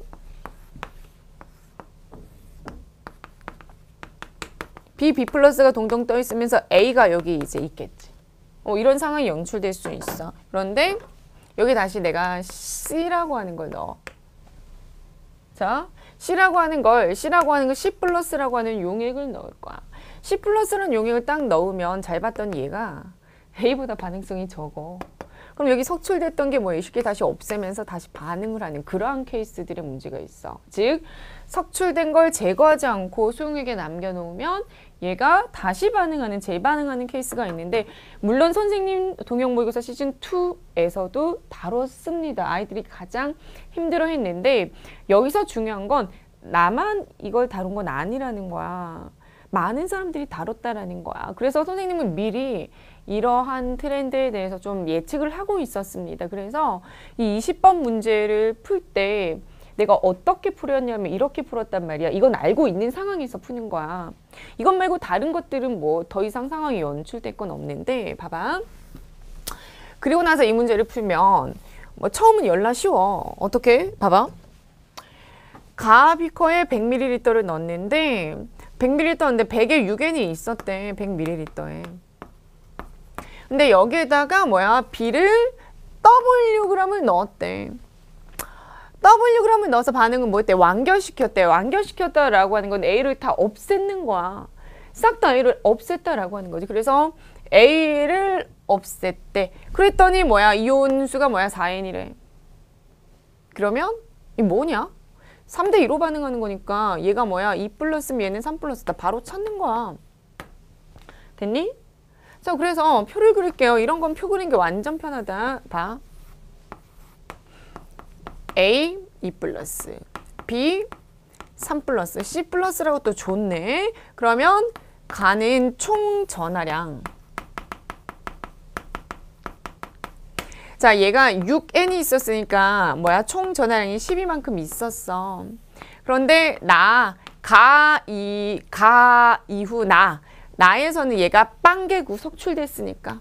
B, B 플러스가 동동 떠 있으면서 A가 여기 이제 있겠지. 어, 이런 상황이 연출될 수 있어. 그런데 여기 다시 내가 C라고 하는 걸 넣어. 자, C라고 하는 걸, C라고 하는 걸 C 플러스라고 하는 용액을 넣을 거야. C 플러스라는 용액을 딱 넣으면 잘 봤던 얘가 A보다 반응성이 적어. 그럼 여기 석출됐던 게 뭐예요? 쉽게 다시 없애면서 다시 반응을 하는 그러한 케이스들의 문제가 있어. 즉 석출된 걸 제거하지 않고 소용에게 남겨놓으면 얘가 다시 반응하는, 재반응하는 케이스가 있는데 물론 선생님 동형모의고사 시즌이에서도 다뤘습니다. 아이들이 가장 힘들어했는데 여기서 중요한 건 나만 이걸 다룬 건 아니라는 거야. 많은 사람들이 다뤘다라는 거야. 그래서 선생님은 미리 이러한 트렌드에 대해서 좀 예측을 하고 있었습니다. 그래서 이 이십 번 문제를 풀 때 내가 어떻게 풀었냐면 이렇게 풀었단 말이야. 이건 알고 있는 상황에서 푸는 거야. 이것 말고 다른 것들은 뭐 더 이상 상황이 연출될 건 없는데 봐봐. 그리고 나서 이 문제를 풀면 뭐 처음은 열나 쉬워. 어떻게? 봐봐. 가 비커에 백 밀리리터를 넣었는데 백 밀리리터인데 백에 유겐이 있었대. 백 밀리리터에. 근데 여기에다가 뭐야? B를 더블유 그램을 넣었대. 더블유 그램을 넣어서 반응은 뭐 했대? 완결시켰대. 완결시켰다라고 하는 건 A를 다 없앴는 거야. 싹 다 A를 없앴다라고 하는 거지. 그래서 A를 없앴대. 그랬더니 뭐야? 이온수가 뭐야? 사 엔이래. 그러면 이 뭐냐? 삼 대 이로 반응하는 거니까 얘가 뭐야? 이 플러스면 얘는 삼 플러스다. 바로 찾는 거야. 됐니? 자, 그래서 표를 그릴게요. 이런 건 표 그리는 게 완전 편하다. 봐. A, 이 플러스, B, 삼 플러스, C 플러스라고 또 좋네. 그러면 가는 총 전하량. 자, 얘가 육 엔이 있었으니까 뭐야? 총 전하량이 십이만큼 있었어. 그런데 나, 가, 이, 가 이후 나, 나에서는 얘가 빵개구 석출됐으니까.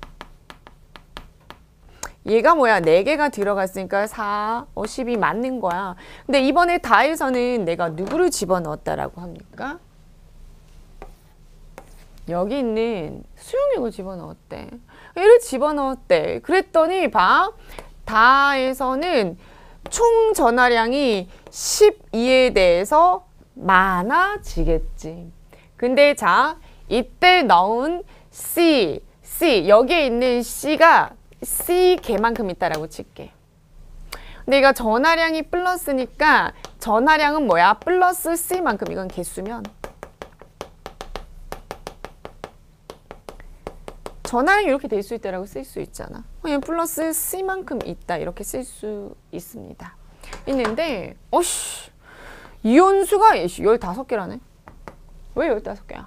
얘가 뭐야? 네 개가 들어갔으니까 사, 어, 십이 맞는 거야. 근데 이번에 다에서는 내가 누구를 집어넣었다라고 합니까? 여기 있는 수용액을 집어넣었대. 얘를 집어넣었대. 그랬더니 봐. 다에서는 총 전하량이 십이에 대해서 많아지겠지. 근데 자, 이때 넣은 C, C, 여기에 있는 C가 C 개만큼 있다라고 칠게. 근데 이거 전하량이 플러스니까 전하량은 뭐야? 플러스 C만큼. 이건 개수면. 전하량이 이렇게 될 수 있다라고 쓸 수 있잖아. 그냥 플러스 C만큼 있다. 이렇게 쓸 수 있습니다. 있는데, 어씨, 이온수가 열다섯 개라네. 왜 열다섯 개야?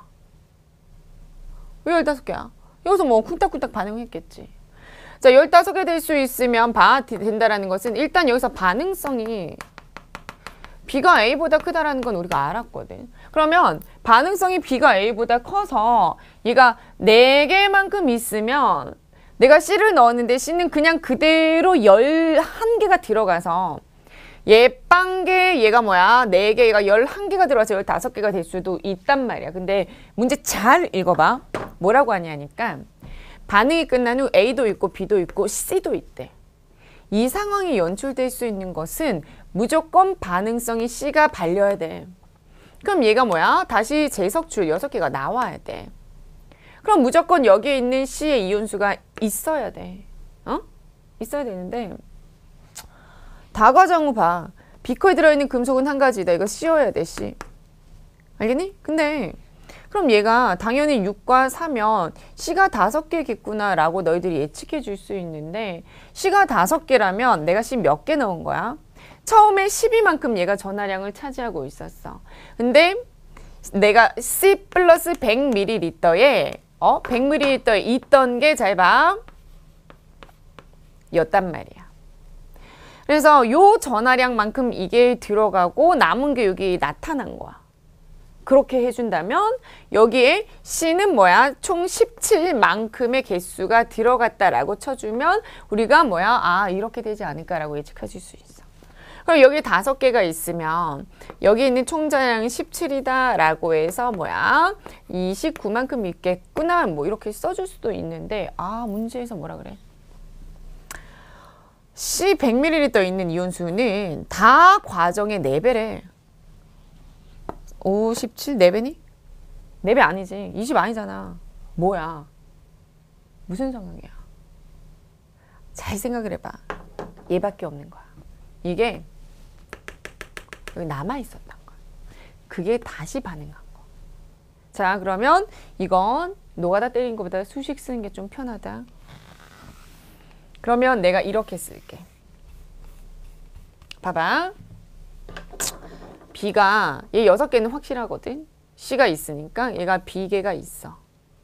왜 열다섯 개야? 여기서 뭐 쿵딱쿵딱 반응했겠지. 자, 열다섯 개 될 수 있으면 봐, 된다라는 것은 일단 여기서 반응성이 B가 A보다 크다라는 건 우리가 알았거든. 그러면 반응성이 B가 A보다 커서 얘가 네 개만큼 있으면 내가 C를 넣었는데 C는 그냥 그대로 열한 개가 들어가서 얘 빵개 얘가 뭐야? 네 개, 얘가 열한 개가 들어가서 열다섯 개가 될 수도 있단 말이야. 근데 문제 잘 읽어봐. 뭐라고 하냐니까 반응이 끝난 후 A도 있고 B도 있고 C도 있대. 이 상황이 연출될 수 있는 것은 무조건 반응성이 C가 발려야 돼. 그럼 얘가 뭐야? 다시 재석출 여섯 개가 나와야 돼. 그럼 무조건 여기에 있는 C의 이온수가 있어야 돼. 어? 있어야 되는데 다과정 후 봐. 비커에 들어있는 금속은 한 가지다. 이거 C여야 돼, C. 알겠니? 근데 그럼 얘가 당연히 육과 사면 C가 다섯 개겠구나 라고 너희들이 예측해 줄 수 있는데 C가 다섯 개라면 내가 C 몇 개 넣은 거야? 처음에 십이만큼 얘가 전하량을 차지하고 있었어. 근데 내가 C 플러스 백 밀리리터에 어? 백 밀리리터에 있던 게 잘 봐. 였단 말이야. 그래서 요 전하량만큼 이게 들어가고 남은 게 여기 나타난 거야. 그렇게 해준다면 여기에 C는 뭐야? 총 십칠만큼의 개수가 들어갔다라고 쳐주면 우리가 뭐야? 아, 이렇게 되지 않을까라고 예측해 줄 수 있어. 그럼 여기 다섯 개가 있으면 여기 있는 총 전하량이 십칠이다라고 해서 뭐야? 이십구만큼 있겠구나. 뭐 이렇게 써줄 수도 있는데 아, 문제에서 뭐라 그래? C 백 밀리리터 있는 이온수는 다 과정의 네 배래. 오십칠, 네 배니? 네 배 아니지. 이십 아니잖아. 뭐야? 무슨 성형이야? 잘 생각을 해봐. 얘밖에 없는 거야. 이게 여기 남아 있었던 거야. 그게 다시 반응한 거. 자, 그러면 이건 노가다 때리는 것보다 수식 쓰는 게 좀 편하다. 그러면 내가 이렇게 쓸게. 봐봐. B가 얘 여섯 개는 확실하거든. C가 있으니까 얘가 B개가 있어.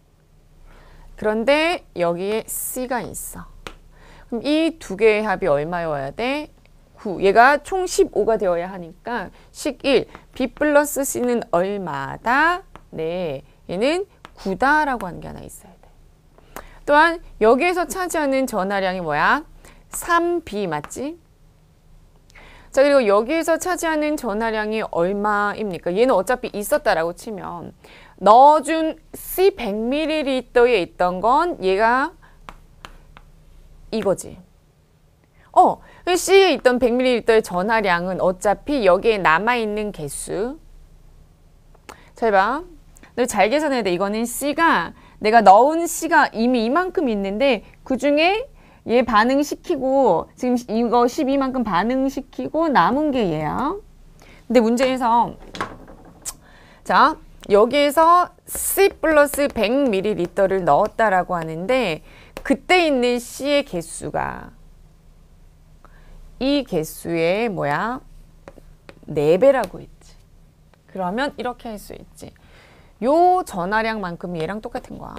그런데 여기에 C가 있어. 그럼 이 두 개의 합이 얼마여야 돼? 구. 얘가 총 십오가 되어야 하니까 십일. B 플러스 C는 얼마다? 네. 얘는 구다라고 하는 게 하나 있어야 돼. 또한 여기에서 차지하는 전하량이 뭐야? 삼 비 맞지? 자, 그리고 여기에서 차지하는 전하량이 얼마입니까? 얘는 어차피 있었다라고 치면 넣어준 C 백 밀리리터에 있던 건 얘가 이거지. 어, C에 있던 백 밀리리터의 전하량은 어차피 여기에 남아있는 개수. 잘 봐. 너 잘 계산해야 돼. 이거는 C가 내가 넣은 C가 이미 이만큼 있는데 그 중에 얘 반응시키고 지금 이거 십이만큼 반응시키고 남은 게 얘야. 근데 문제에서 자 여기에서 C 플러스 백 밀리리터를 넣었다라고 하는데 그때 있는 C의 개수가 이 개수의 뭐야? 네 배라고 했지. 그러면 이렇게 할 수 있지. 요 전하량만큼 얘랑 똑같은 거야.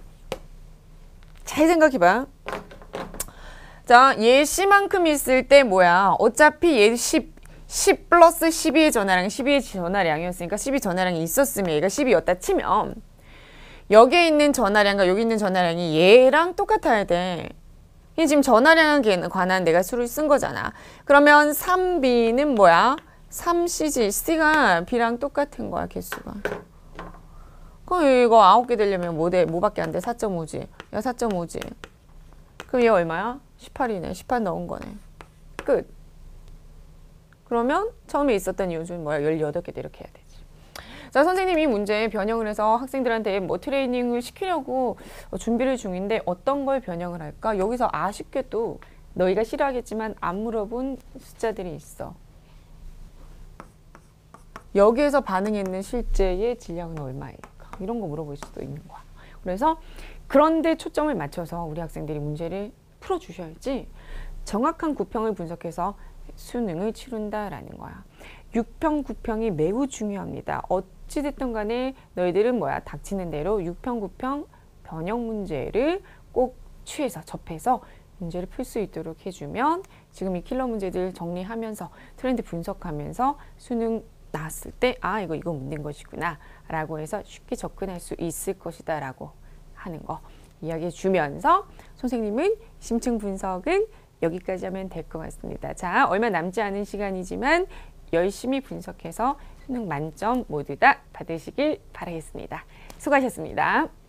잘 생각해봐. 자, 얘 C만큼 있을 때 뭐야? 어차피 얘 십, 십 플러스 십이의 전하량, 십이의 전하량이었으니까 십이 전하량이 있었으면 얘가 십이였다 치면 여기에 있는 전하량과 여기 있는 전하량이 얘랑 똑같아야 돼. 이 지금 전하량에 관한 내가 수를 쓴 거잖아. 그러면 삼 비는 뭐야? 삼 씨지. C가 B랑 똑같은 거야, 개수가. 그럼 이거 아홉 개 되려면 뭐 돼? 뭐밖에 안 돼? 사 점 오지. 야, 사 점 오지. 그럼 얘 얼마야? 십팔이네. 십팔 넣은 거네. 끝. 그러면 처음에 있었던 이유는 뭐야? 열여덟 개 이렇게 해야 되지. 자, 선생님이 이 문제 변형을 해서 학생들한테 뭐 트레이닝을 시키려고 준비를 중인데 어떤 걸 변형을 할까? 여기서 아쉽게도 너희가 싫어하겠지만 안 물어본 숫자들이 있어. 여기에서 반응했는 실제의 질량은 얼마일까? 이런 거 물어볼 수도 있는 거야. 그래서 그런데 초점을 맞춰서 우리 학생들이 문제를 풀어주셔야지 정확한 구평을 분석해서 수능을 치른다라는 거야. 육 평, 구 평이 매우 중요합니다. 어찌됐든 간에 너희들은 뭐야? 닥치는 대로 육 평, 구 평 변형 문제를 꼭 취해서 접해서 문제를 풀 수 있도록 해주면 지금 이 킬러 문제들 정리하면서 트렌드 분석하면서 수능 나왔을 때 아 이거 이거 묻는 것이구나 라고 해서 쉽게 접근할 수 있을 것이다 라고 하는 거 이야기해 주면서 선생님은 심층 분석은 여기까지 하면 될 것 같습니다. 자, 얼마 남지 않은 시간이지만 열심히 분석해서 수능 만점 모두 다 받으시길 바라겠습니다. 수고하셨습니다.